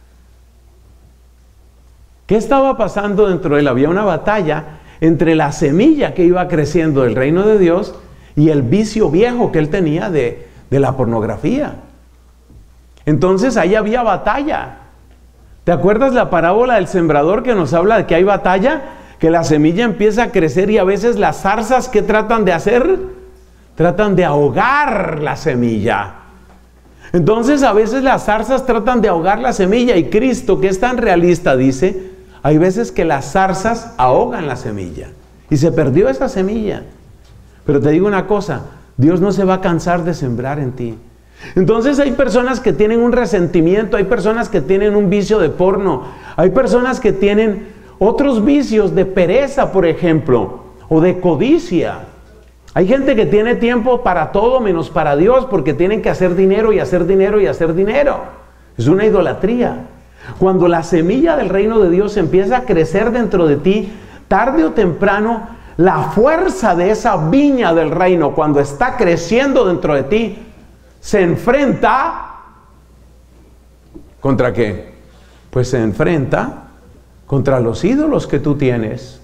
¿Qué estaba pasando dentro de él? Había una batalla entre la semilla que iba creciendo del reino de Dios y el vicio viejo que él tenía de la pornografía. Entonces ahí había batalla. ¿Te acuerdas la parábola del sembrador que nos habla de que hay batalla? Que la semilla empieza a crecer y a veces las zarzas, ¿qué tratan de hacer? Tratan de ahogar la semilla. Entonces a veces las zarzas tratan de ahogar la semilla y Cristo, que es tan realista, dice, hay veces que las zarzas ahogan la semilla y se perdió esa semilla. Pero te digo una cosa, Dios no se va a cansar de sembrar en ti. Entonces hay personas que tienen un resentimiento, hay personas que tienen un vicio de porno, hay personas que tienen otros vicios de pereza, por ejemplo, o de codicia. Hay gente que tiene tiempo para todo menos para Dios porque tienen que hacer dinero y hacer dinero y hacer dinero. Es una idolatría. Cuando la semilla del reino de Dios empieza a crecer dentro de ti, tarde o temprano, la fuerza de esa viña del reino, cuando está creciendo dentro de ti, se enfrenta ¿contra qué? Pues se enfrenta contra los ídolos que tú tienes.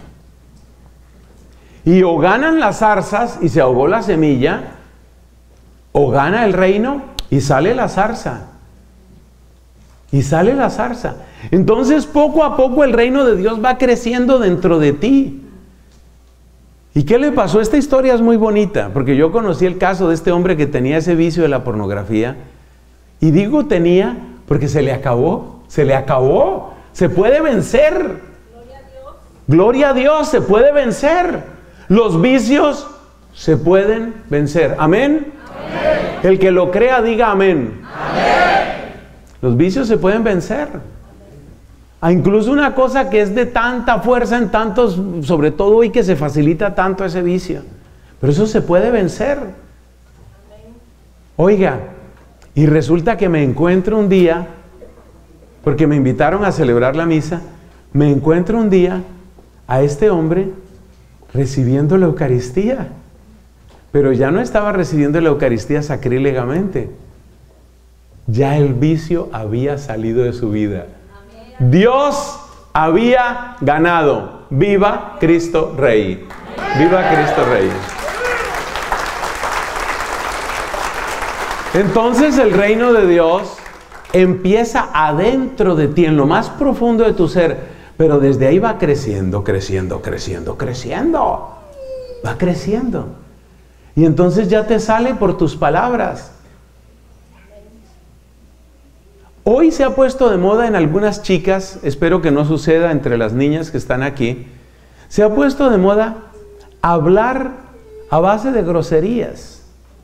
Y o ganan las zarzas y se ahogó la semilla, o gana el reino y sale la zarza. Y sale la zarza. Entonces poco a poco el reino de Dios va creciendo dentro de ti. ¿Y qué le pasó? Esta historia es muy bonita, porque yo conocí el caso de este hombre que tenía ese vicio de la pornografía. Y digo tenía porque se le acabó. Se le acabó. Se puede vencer. Gloria a Dios. Gloria a Dios, se puede vencer. Los vicios se pueden vencer. ¿Amén? Amén. El que lo crea diga amén. Amén. Los vicios se pueden vencer. a incluso una cosa que es de tanta fuerza en tantos, sobre todo hoy que se facilita tanto ese vicio. Pero eso se puede vencer. Oiga, y resulta que me encuentro un día, porque me invitaron a celebrar la misa, me encuentro un día a este hombre recibiendo la Eucaristía. Pero ya no estaba recibiendo la Eucaristía sacrílegamente. Ya el vicio había salido de su vida. Dios había ganado. ¡Viva Cristo Rey! ¡Viva Cristo Rey! Entonces el reino de Dios empieza adentro de ti, en lo más profundo de tu ser, pero desde ahí va creciendo, creciendo, creciendo, creciendo. Va creciendo. Y entonces ya te sale por tus palabras. Hoy se ha puesto de moda en algunas chicas, espero que no suceda entre las niñas que están aquí, se ha puesto de moda hablar a base de groserías.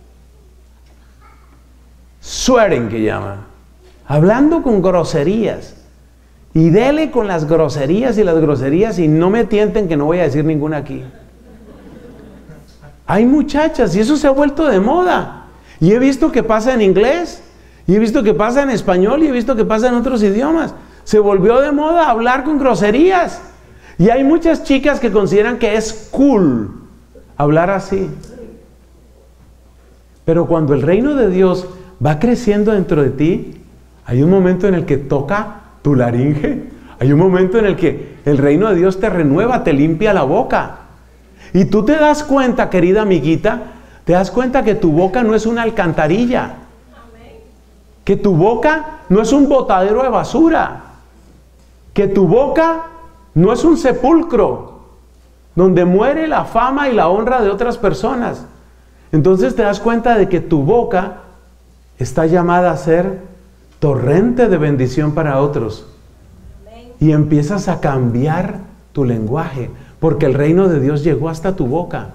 Swearing que llama. Hablando con groserías. Y dele con las groserías y no me tienten que no voy a decir ninguna aquí. Hay muchachas y eso se ha vuelto de moda. Y he visto que pasa en inglés, y he visto que pasa en español, y he visto que pasa en otros idiomas. Se volvió de moda hablar con groserías. Y hay muchas chicas que consideran que es cool hablar así. Pero cuando el reino de Dios va creciendo dentro de ti, hay un momento en el que toca tu laringe. Hay un momento en el que el reino de Dios te renueva, te limpia la boca. Y tú te das cuenta, querida amiguita, te das cuenta que tu boca no es una alcantarilla. Que tu boca no es un botadero de basura. Que tu boca no es un sepulcro donde muere la fama y la honra de otras personas. Entonces te das cuenta de que tu boca está llamada a ser torrente de bendición para otros. Y empiezas a cambiar tu lenguaje, porque el reino de Dios llegó hasta tu boca.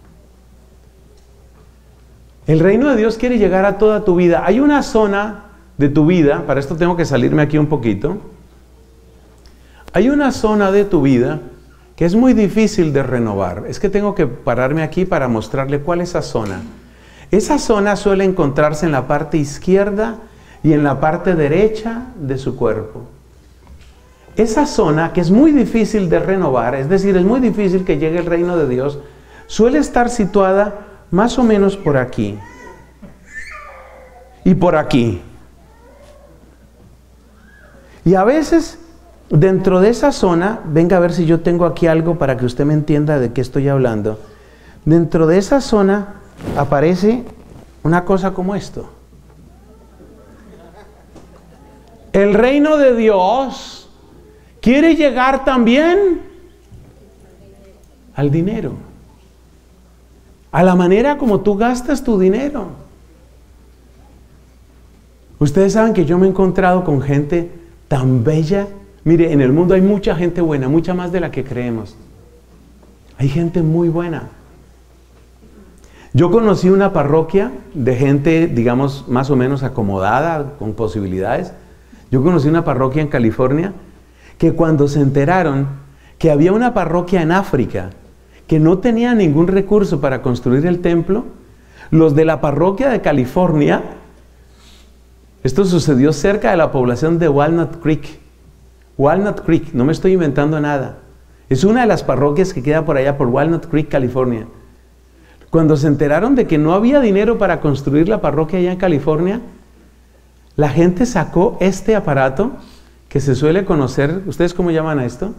El reino de Dios quiere llegar a toda tu vida. Hay una zona de tu vida, para esto tengo que salirme aquí un poquito. Hay una zona de tu vida que es muy difícil de renovar. Es que tengo que pararme aquí para mostrarle cuál es esa zona. Esa zona suele encontrarse en la parte izquierda y en la parte derecha de su cuerpo. Esa zona que es muy difícil de renovar, es decir, es muy difícil que llegue el reino de Dios, suele estar situada más o menos por aquí y por aquí. Y a veces dentro de esa zona, venga a ver si yo tengo aquí algo para que usted me entienda de qué estoy hablando. Dentro de esa zona aparece una cosa como esto. El reino de Dios quiere llegar también al dinero, a la manera como tú gastas tu dinero. Ustedes saben que yo me he encontrado con gente tan bella. Mire, en el mundo hay mucha gente buena, mucha más de la que creemos. Hay gente muy buena. Yo conocí una parroquia de gente, digamos, más o menos acomodada, con posibilidades. Yo conocí una parroquia en California que cuando se enteraron que había una parroquia en África que no tenía ningún recurso para construir el templo, los de la parroquia de California, esto sucedió cerca de la población de Walnut Creek. Walnut Creek, no me estoy inventando nada. Es una de las parroquias que queda por allá por Walnut Creek, California. Cuando se enteraron de que no había dinero para construir la parroquia allá en California, la gente sacó este aparato que se suele conocer. ¿Ustedes cómo llaman a esto?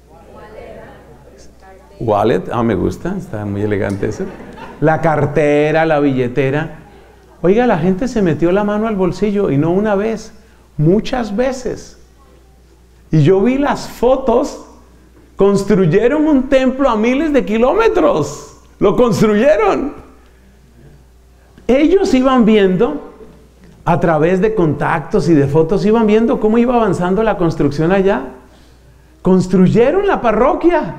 Wallet. Ah, me gusta, está muy elegante eso. La cartera, la billetera. Oiga, la gente se metió la mano al bolsillo y no una vez, muchas veces. Y yo vi las fotos. Construyeron un templo a miles de kilómetros. Lo construyeron. Ellos iban viendo, a través de contactos y de fotos, iban viendo cómo iba avanzando la construcción allá. Construyeron la parroquia.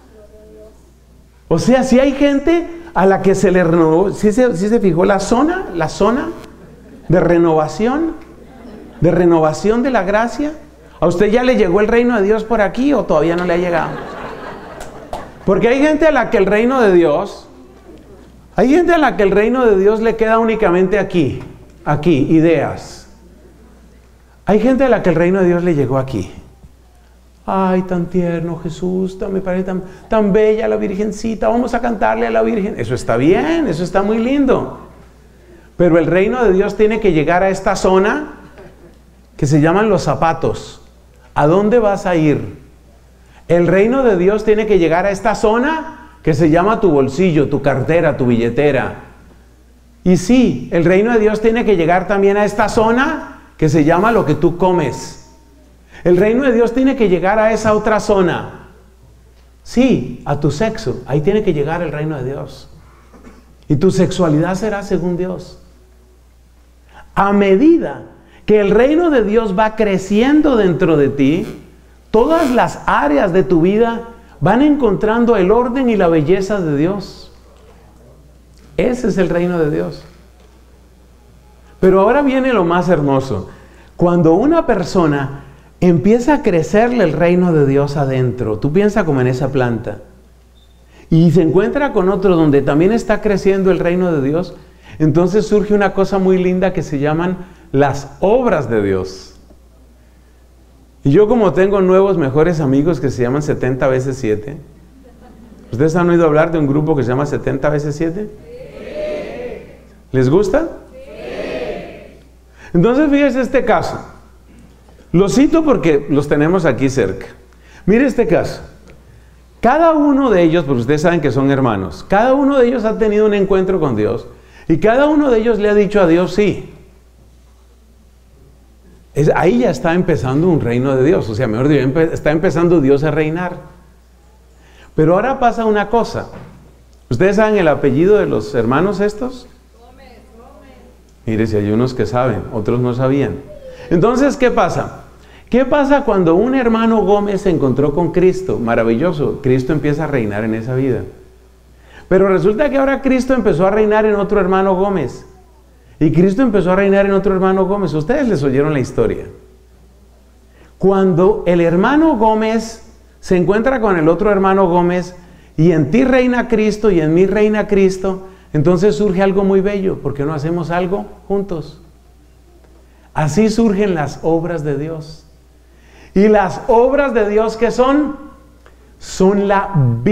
O sea, si hay gente a la que se le renovó, si se fijó la zona de renovación de la gracia. ¿A usted ya le llegó el reino de Dios por aquí o todavía no le ha llegado? Porque hay gente a la que el reino de Dios, le queda únicamente aquí, ideas. Hay gente a la que el reino de Dios le llegó aquí. Ay, tan tierno Jesús, me parece tan bella la Virgencita, vamos a cantarle a la Virgen. Eso está bien, eso está muy lindo. Pero el reino de Dios tiene que llegar a esta zona que se llaman los zapatos. ¿A dónde vas a ir? El reino de Dios tiene que llegar a esta zona que se llama tu bolsillo, tu cartera, tu billetera. Y sí, el reino de Dios tiene que llegar también a esta zona que se llama lo que tú comes. El reino de Dios tiene que llegar a esa otra zona. Sí, a tu sexo. Ahí tiene que llegar el reino de Dios. Y tu sexualidad será según Dios. A medida que el reino de Dios va creciendo dentro de ti, todas las áreas de tu vida van encontrando el orden y la belleza de Dios. Ese es el reino de Dios. Pero ahora viene lo más hermoso. Cuando una persona empieza a crecerle el reino de Dios adentro, tú piensas como en esa planta, y se encuentra con otro donde también está creciendo el reino de Dios, entonces surge una cosa muy linda que se llaman las obras de Dios. Y yo, como tengo nuevos mejores amigos que se llaman 70 veces 7, ¿ustedes han oído hablar de un grupo que se llama 70 veces 7? Sí. ¿Les gusta? Sí. Entonces fíjese este caso. Lo cito porque los tenemos aquí cerca. Mire este caso. Cada uno de ellos, porque ustedes saben que son hermanos, cada uno de ellos ha tenido un encuentro con Dios y cada uno de ellos le ha dicho a Dios sí. Ahí ya está empezando un reino de Dios, o sea, mejor dicho, está empezando Dios a reinar. Pero ahora pasa una cosa. ¿Ustedes saben el apellido de los hermanos estos? Gómez. Mire, si hay unos que saben, otros no sabían. Entonces, ¿qué pasa? ¿Qué pasa cuando un hermano Gómez se encontró con Cristo? Maravilloso, Cristo empieza a reinar en esa vida. Pero resulta que ahora Cristo empezó a reinar en otro hermano Gómez. Y Cristo empezó a reinar en otro hermano Gómez. Ustedes les oyeron la historia. Cuando el hermano Gómez se encuentra con el otro hermano Gómez, y en ti reina Cristo y en mí reina Cristo, entonces surge algo muy bello. ¿Por qué no hacemos algo juntos? Así surgen las obras de Dios. Y las obras de Dios, ¿qué son? Son la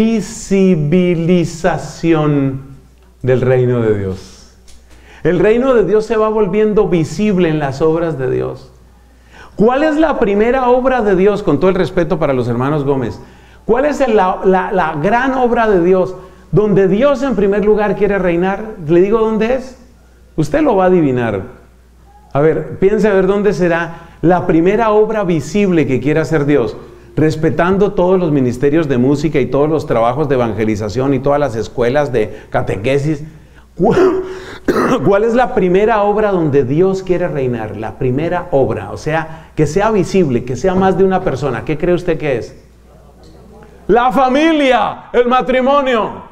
visibilización del reino de Dios. El reino de Dios se va volviendo visible en las obras de Dios. ¿Cuál es la primera obra de Dios? Con todo el respeto para los hermanos Gómez. ¿Cuál es la gran obra de Dios? Donde Dios en primer lugar quiere reinar. ¿Le digo dónde es? Usted lo va a adivinar. A ver, piense a ver dónde será la primera obra visible que quiere hacer Dios, respetando todos los ministerios de música y todos los trabajos de evangelización y todas las escuelas de catequesis. ¿Cuál es la primera obra donde Dios quiere reinar? La primera obra, o sea, que sea visible, que sea más de una persona. ¿Qué cree usted que es? La familia, el matrimonio.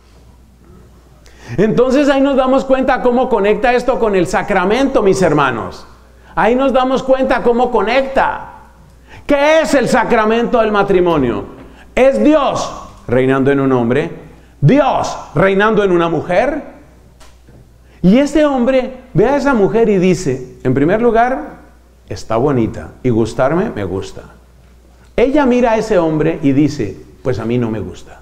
Entonces ahí nos damos cuenta cómo conecta esto con el sacramento, mis hermanos. Ahí nos damos cuenta cómo conecta. ¿Qué es el sacramento del matrimonio? Es Dios reinando en un hombre, Dios reinando en una mujer. Y ese hombre ve a esa mujer y dice, en primer lugar, está bonita y gustarme, me gusta. Ella mira a ese hombre y dice, pues a mí no me gusta.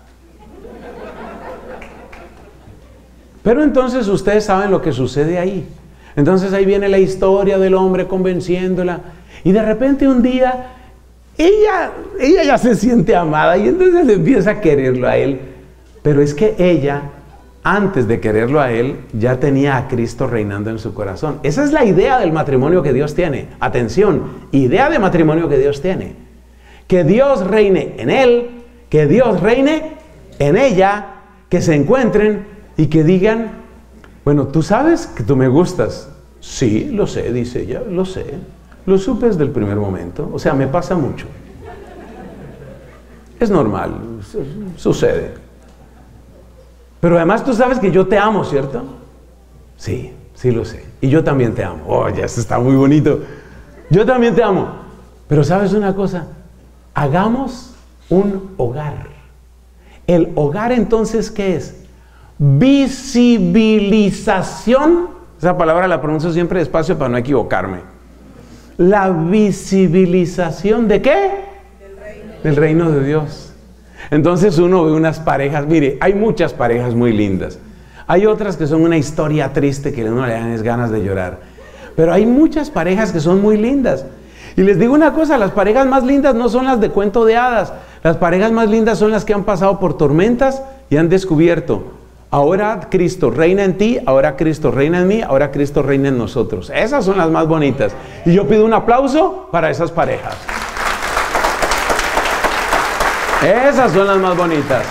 Pero entonces ustedes saben lo que sucede ahí. Entonces ahí viene la historia del hombre convenciéndola. Y de repente un día, ella ya se siente amada y entonces empieza a quererlo a él. Pero es que ella, antes de quererlo a él, ya tenía a Cristo reinando en su corazón. Esa es la idea del matrimonio que Dios tiene. Atención, idea de matrimonio que Dios tiene. Que Dios reine en él, que Dios reine en ella, que se encuentren y que digan, bueno, ¿tú sabes que tú me gustas? Sí, lo sé, dice ella, lo sé. Lo supe desde el primer momento. O sea, me pasa mucho. Es normal, sucede. Pero además tú sabes que yo te amo, ¿cierto? Sí, sí lo sé. Y yo también te amo. Oh, ya, eso está muy bonito. Yo también te amo. Pero ¿sabes una cosa? Hagamos un hogar. El hogar entonces, ¿qué es? Visibilización. Esa palabra la pronuncio siempre despacio para no equivocarme. La visibilización ¿de qué? Del reino de Dios. Entonces uno ve unas parejas, mire, hay muchas parejas muy lindas. Hay otras que son una historia triste que a uno le dan ganas de llorar. Pero hay muchas parejas que son muy lindas. Y les digo una cosa, las parejas más lindas no son las de cuento de hadas. Las parejas más lindas son las que han pasado por tormentas y han descubierto: ahora Cristo reina en ti, ahora Cristo reina en mí, ahora Cristo reina en nosotros. Esas son las más bonitas. Y yo pido un aplauso para esas parejas. Esas son las más bonitas.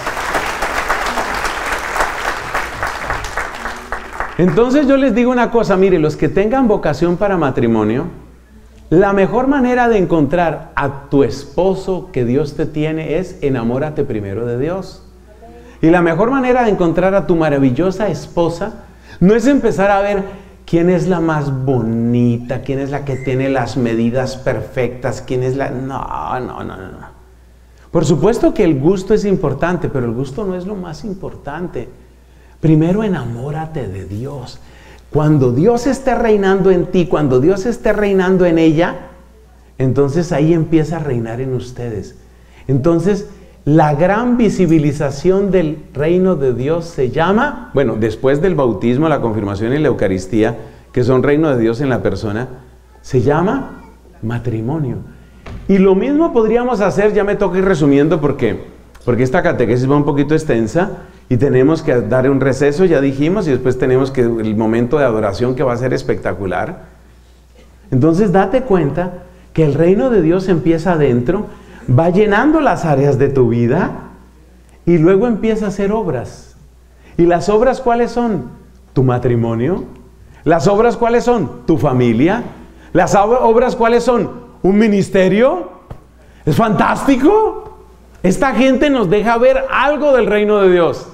Entonces yo les digo una cosa, mire, los que tengan vocación para matrimonio, la mejor manera de encontrar a tu esposo que Dios te tiene es enamórate primero de Dios. Y la mejor manera de encontrar a tu maravillosa esposa no es empezar a ver quién es la más bonita, quién es la que tiene las medidas perfectas, quién es la... No. Por supuesto que el gusto es importante, pero el gusto no es lo más importante. Primero enamórate de Dios. Cuando Dios esté reinando en ti, cuando Dios esté reinando en ella, entonces ahí empieza a reinar en ustedes. Entonces, la gran visibilización del reino de Dios se llama, bueno, después del bautismo, la confirmación y la Eucaristía, que son reino de Dios en la persona, se llama matrimonio. Y lo mismo podríamos hacer, ya me toca ir resumiendo porque esta catequesis va un poquito extensa y tenemos que dar un receso, ya dijimos, y después tenemos que el momento de adoración que va a ser espectacular. Entonces date cuenta que el reino de Dios empieza adentro, va llenando las áreas de tu vida y luego empieza a hacer obras. ¿Y las obras cuáles son? Tu matrimonio. ¿Las obras cuáles son? Tu familia. ¿Las obras cuáles son? ¿Un ministerio? ¿Es fantástico? Esta gente nos deja ver algo del reino de Dios.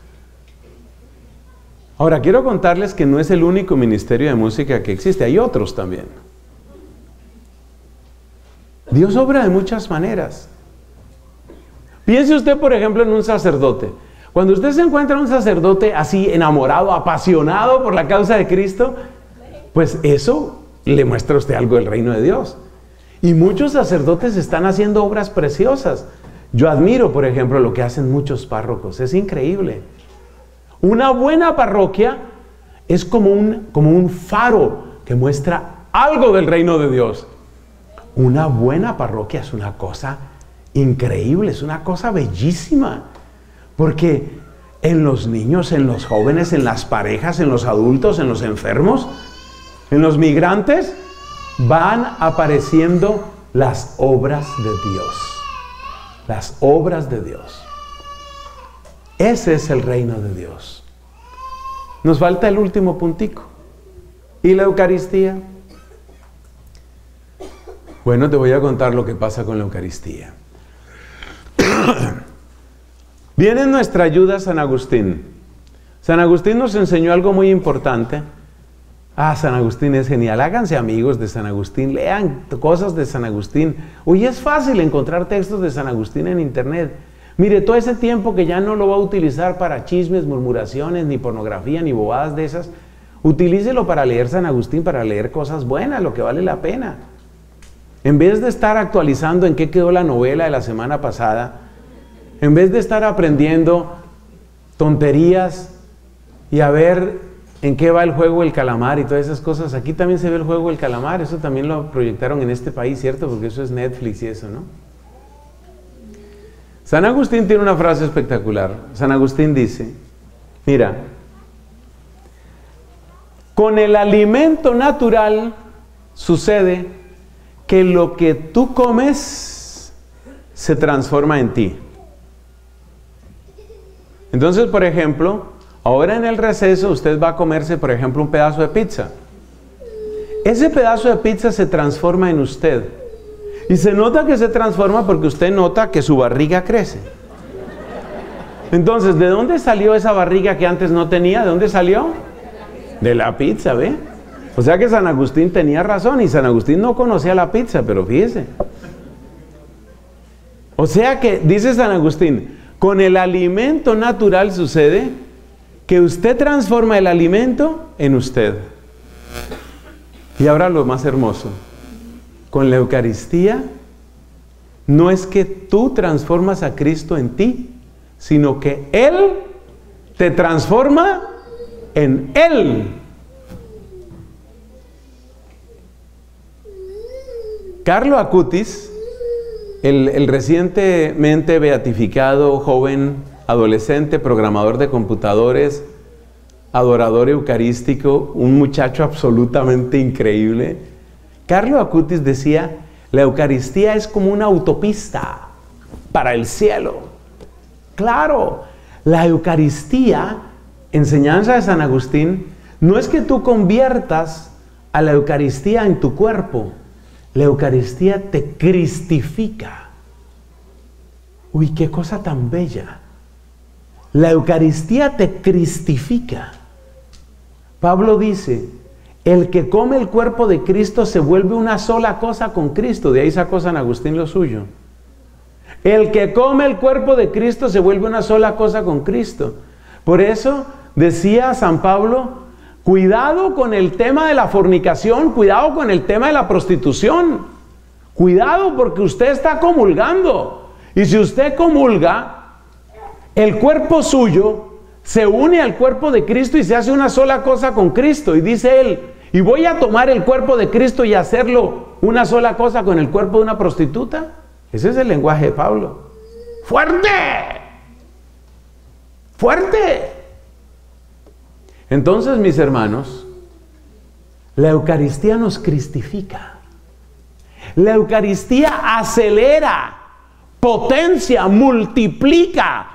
Ahora, quiero contarles que no es el único ministerio de música que existe, hay otros también. Dios obra de muchas maneras. Piense usted, por ejemplo, en un sacerdote. Cuando usted se encuentra un sacerdote así enamorado, apasionado por la causa de Cristo, pues eso le muestra a usted algo del reino de Dios. Y muchos sacerdotes están haciendo obras preciosas. Yo admiro, por ejemplo, lo que hacen muchos párrocos. Es increíble. Una buena parroquia es como un faro que muestra algo del reino de Dios. Una buena parroquia es una cosa increíble, es una cosa bellísima. Porque en los niños, en los jóvenes, en las parejas, en los adultos, en los enfermos, en los migrantes, van apareciendo las obras de Dios. Las obras de Dios. Ese es el reino de Dios. Nos falta el último puntico. ¿Y la Eucaristía? Bueno, te voy a contar lo que pasa con la Eucaristía. Viene en nuestra ayuda San Agustín. San Agustín nos enseñó algo muy importante. San Agustín es genial. Háganse amigos de San Agustín. Lean cosas de San Agustín. Hoy es fácil encontrar textos de San Agustín en internet. Mire, todo ese tiempo que ya no lo va a utilizar para chismes, murmuraciones, ni pornografía, ni bobadas de esas, utilícelo para leer San Agustín, para leer cosas buenas, lo que vale la pena. En vez de estar actualizando en qué quedó la novela de la semana pasada, en vez de estar aprendiendo tonterías y a ver en qué va el juego del calamar y todas esas cosas, aquí también se ve el juego del calamar, eso también lo proyectaron en este país, ¿cierto? Porque eso es Netflix y eso, ¿no? San Agustín tiene una frase espectacular. San Agustín dice, mira, con el alimento natural sucede que lo que tú comes se transforma en ti. Entonces, por ejemplo, ahora en el receso usted va a comerse, por ejemplo, un pedazo de pizza. Ese pedazo de pizza se transforma en usted. Y se nota que se transforma porque usted nota que su barriga crece. Entonces, ¿de dónde salió esa barriga que antes no tenía? ¿De dónde salió? De la pizza, ¿ve? O sea que San Agustín tenía razón y San Agustín no conocía la pizza, pero fíjese. O sea que, dice San Agustín, con el alimento natural sucede que usted transforma el alimento en usted. Y ahora lo más hermoso, con la Eucaristía, no es que tú transformas a Cristo en ti, sino que Él te transforma en Él. Carlo Acutis, el recientemente beatificado joven adolescente, programador de computadores, adorador eucarístico, un muchacho absolutamente increíble. Carlo Acutis decía, la Eucaristía es como una autopista para el cielo. Claro, la Eucaristía, enseñanza de San Agustín, no es que tú conviertas a la Eucaristía en tu cuerpo. La Eucaristía te cristifica. Uy, qué cosa tan bella. La Eucaristía te cristifica. Pablo dice, el que come el cuerpo de Cristo se vuelve una sola cosa con Cristo. De ahí sacó San Agustín lo suyo. El que come el cuerpo de Cristo se vuelve una sola cosa con Cristo. Por eso decía San Pablo, cuidado con el tema de la fornicación, cuidado con el tema de la prostitución. Cuidado porque usted está comulgando. Y si usted comulga, el cuerpo suyo se une al cuerpo de Cristo y se hace una sola cosa con Cristo. Y dice él, y voy a tomar el cuerpo de Cristo y hacerlo una sola cosa con el cuerpo de una prostituta. Ese es el lenguaje de Pablo. ¡Fuerte! ¡Fuerte! Entonces, mis hermanos, la Eucaristía nos cristifica. La Eucaristía acelera, potencia, multiplica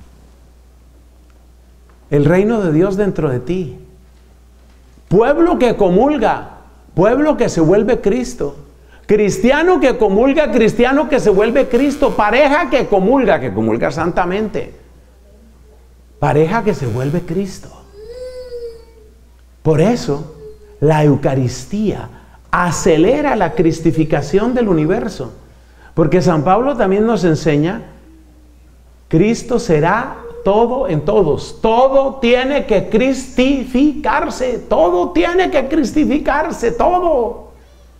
el reino de Dios dentro de ti. Pueblo que comulga, pueblo que se vuelve Cristo. Cristiano que comulga, cristiano que se vuelve Cristo. Pareja que comulga santamente. Pareja que se vuelve Cristo. Por eso, la Eucaristía acelera la cristificación del universo. Porque San Pablo también nos enseña, Cristo será todo en todos. Todo tiene que cristificarse. Todo tiene que cristificarse. Todo.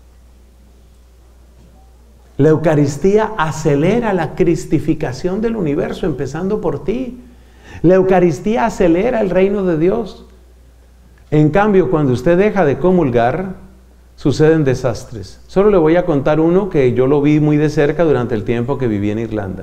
La Eucaristía acelera la cristificación del universo, empezando por ti. La Eucaristía acelera el reino de Dios. En cambio, cuando usted deja de comulgar, suceden desastres. Solo le voy a contar uno que yo lo vi muy de cerca durante el tiempo que viví en Irlanda.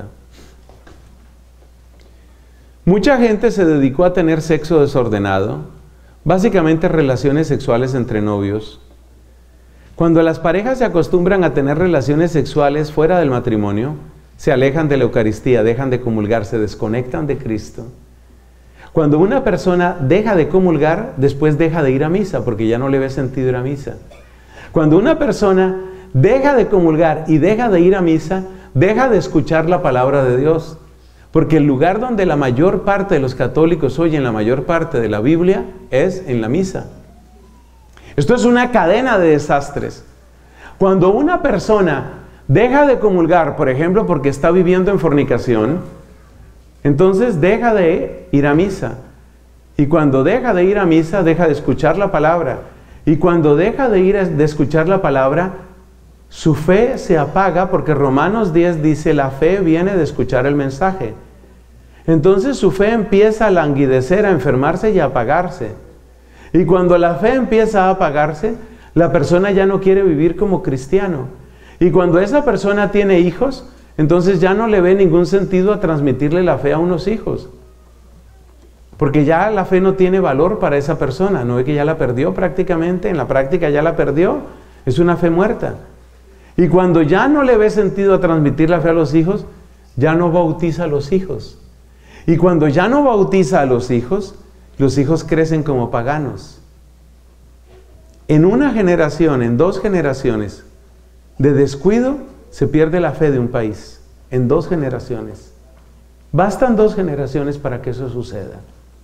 Mucha gente se dedicó a tener sexo desordenado, básicamente relaciones sexuales entre novios. Cuando las parejas se acostumbran a tener relaciones sexuales fuera del matrimonio, se alejan de la Eucaristía, dejan de comulgar, se desconectan de Cristo. Cuando una persona deja de comulgar, después deja de ir a misa, porque ya no le ve sentido ir a misa. Cuando una persona deja de comulgar y deja de ir a misa, deja de escuchar la palabra de Dios. Porque el lugar donde la mayor parte de los católicos oyen la mayor parte de la Biblia es en la misa. Esto es una cadena de desastres. Cuando una persona deja de comulgar, por ejemplo, porque está viviendo en fornicación, entonces deja de ir a misa. Y cuando deja de ir a misa, deja de escuchar la palabra. Y cuando deja de escuchar la palabra, su fe se apaga, porque Romanos 10 dice, la fe viene de escuchar el mensaje. Entonces su fe empieza a languidecer, a enfermarse y a apagarse. Y cuando la fe empieza a apagarse, la persona ya no quiere vivir como cristiano. Y cuando esa persona tiene hijos, entonces ya no le ve ningún sentido a transmitirle la fe a unos hijos. Porque ya la fe no tiene valor para esa persona. ¿No ve que ya la perdió prácticamente? En la práctica ya la perdió. Es una fe muerta. Y cuando ya no le ve sentido a transmitir la fe a los hijos, ya no bautiza a los hijos. Y cuando ya no bautiza a los hijos crecen como paganos. En una generación, en 2 generaciones de descuido, se pierde la fe de un país. En 2 generaciones. Bastan 2 generaciones para que eso suceda.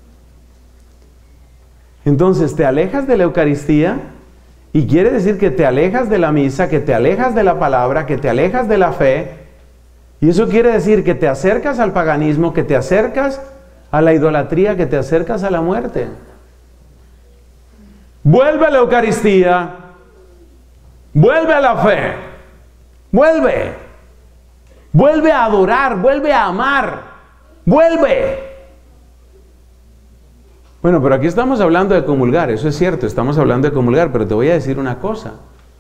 Entonces te alejas de la Eucaristía y quiere decir que te alejas de la misa, que te alejas de la palabra, que te alejas de la fe Y eso quiere decir que te acercas al paganismo, que te acercas a la idolatría, que te acercas a la muerte. Vuelve a la Eucaristía, vuelve a la fe, vuelve a adorar, vuelve a amar, vuelve. Bueno, pero aquí estamos hablando de comulgar, eso es cierto, estamos hablando de comulgar, pero te voy a decir una cosa.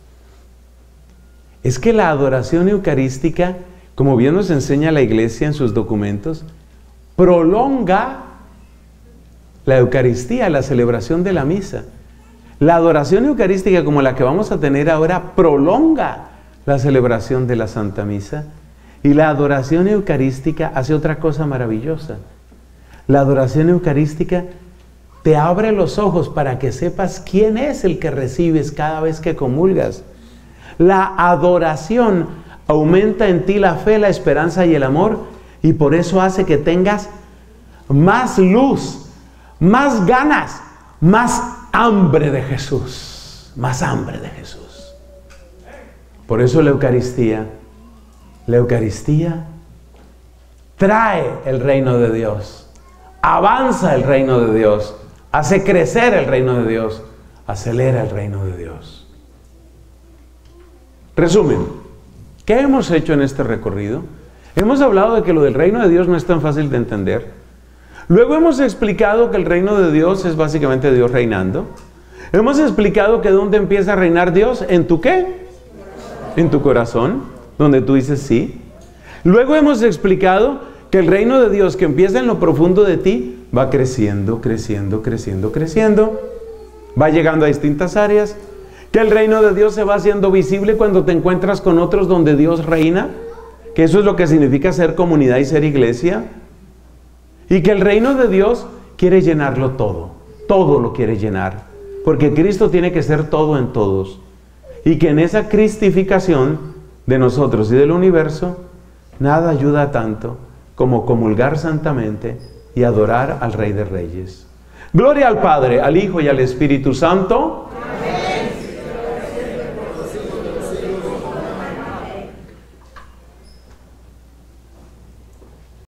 Es que la adoración eucarística, como bien nos enseña la Iglesia en sus documentos, prolonga la Eucaristía, la celebración de la misa. La adoración eucarística como la que vamos a tener ahora prolonga la celebración de la Santa Misa. Y la adoración eucarística hace otra cosa maravillosa. La adoración eucarística te abre los ojos para que sepas quién es el que recibes cada vez que comulgas. La adoración aumenta en ti la fe, la esperanza y el amor, y por eso hace que tengas más luz, más ganas, más hambre de Jesús, más hambre de Jesús. Por eso la Eucaristía trae el reino de Dios, avanza el reino de Dios, hace crecer el reino de Dios, acelera el reino de Dios. Resumen, ¿qué hemos hecho en este recorrido? Hemos hablado de que lo del reino de Dios no es tan fácil de entender. Luego hemos explicado que el reino de Dios es básicamente Dios reinando. Hemos explicado que ¿dónde empieza a reinar Dios? ¿En tu qué? En tu corazón, donde tú dices sí. Luego hemos explicado que el reino de Dios que empieza en lo profundo de ti va creciendo, creciendo, creciendo, creciendo. Va llegando a distintas áreas. Que el reino de Dios se va haciendo visible cuando te encuentras con otros donde Dios reina. Que eso es lo que significa ser comunidad y ser iglesia. Y que el reino de Dios quiere llenarlo todo. Todo lo quiere llenar. Porque Cristo tiene que ser todo en todos. Y que en esa cristificación de nosotros y del universo, nada ayuda tanto como comulgar santamente y adorar al Rey de Reyes. Gloria al Padre, al Hijo y al Espíritu Santo.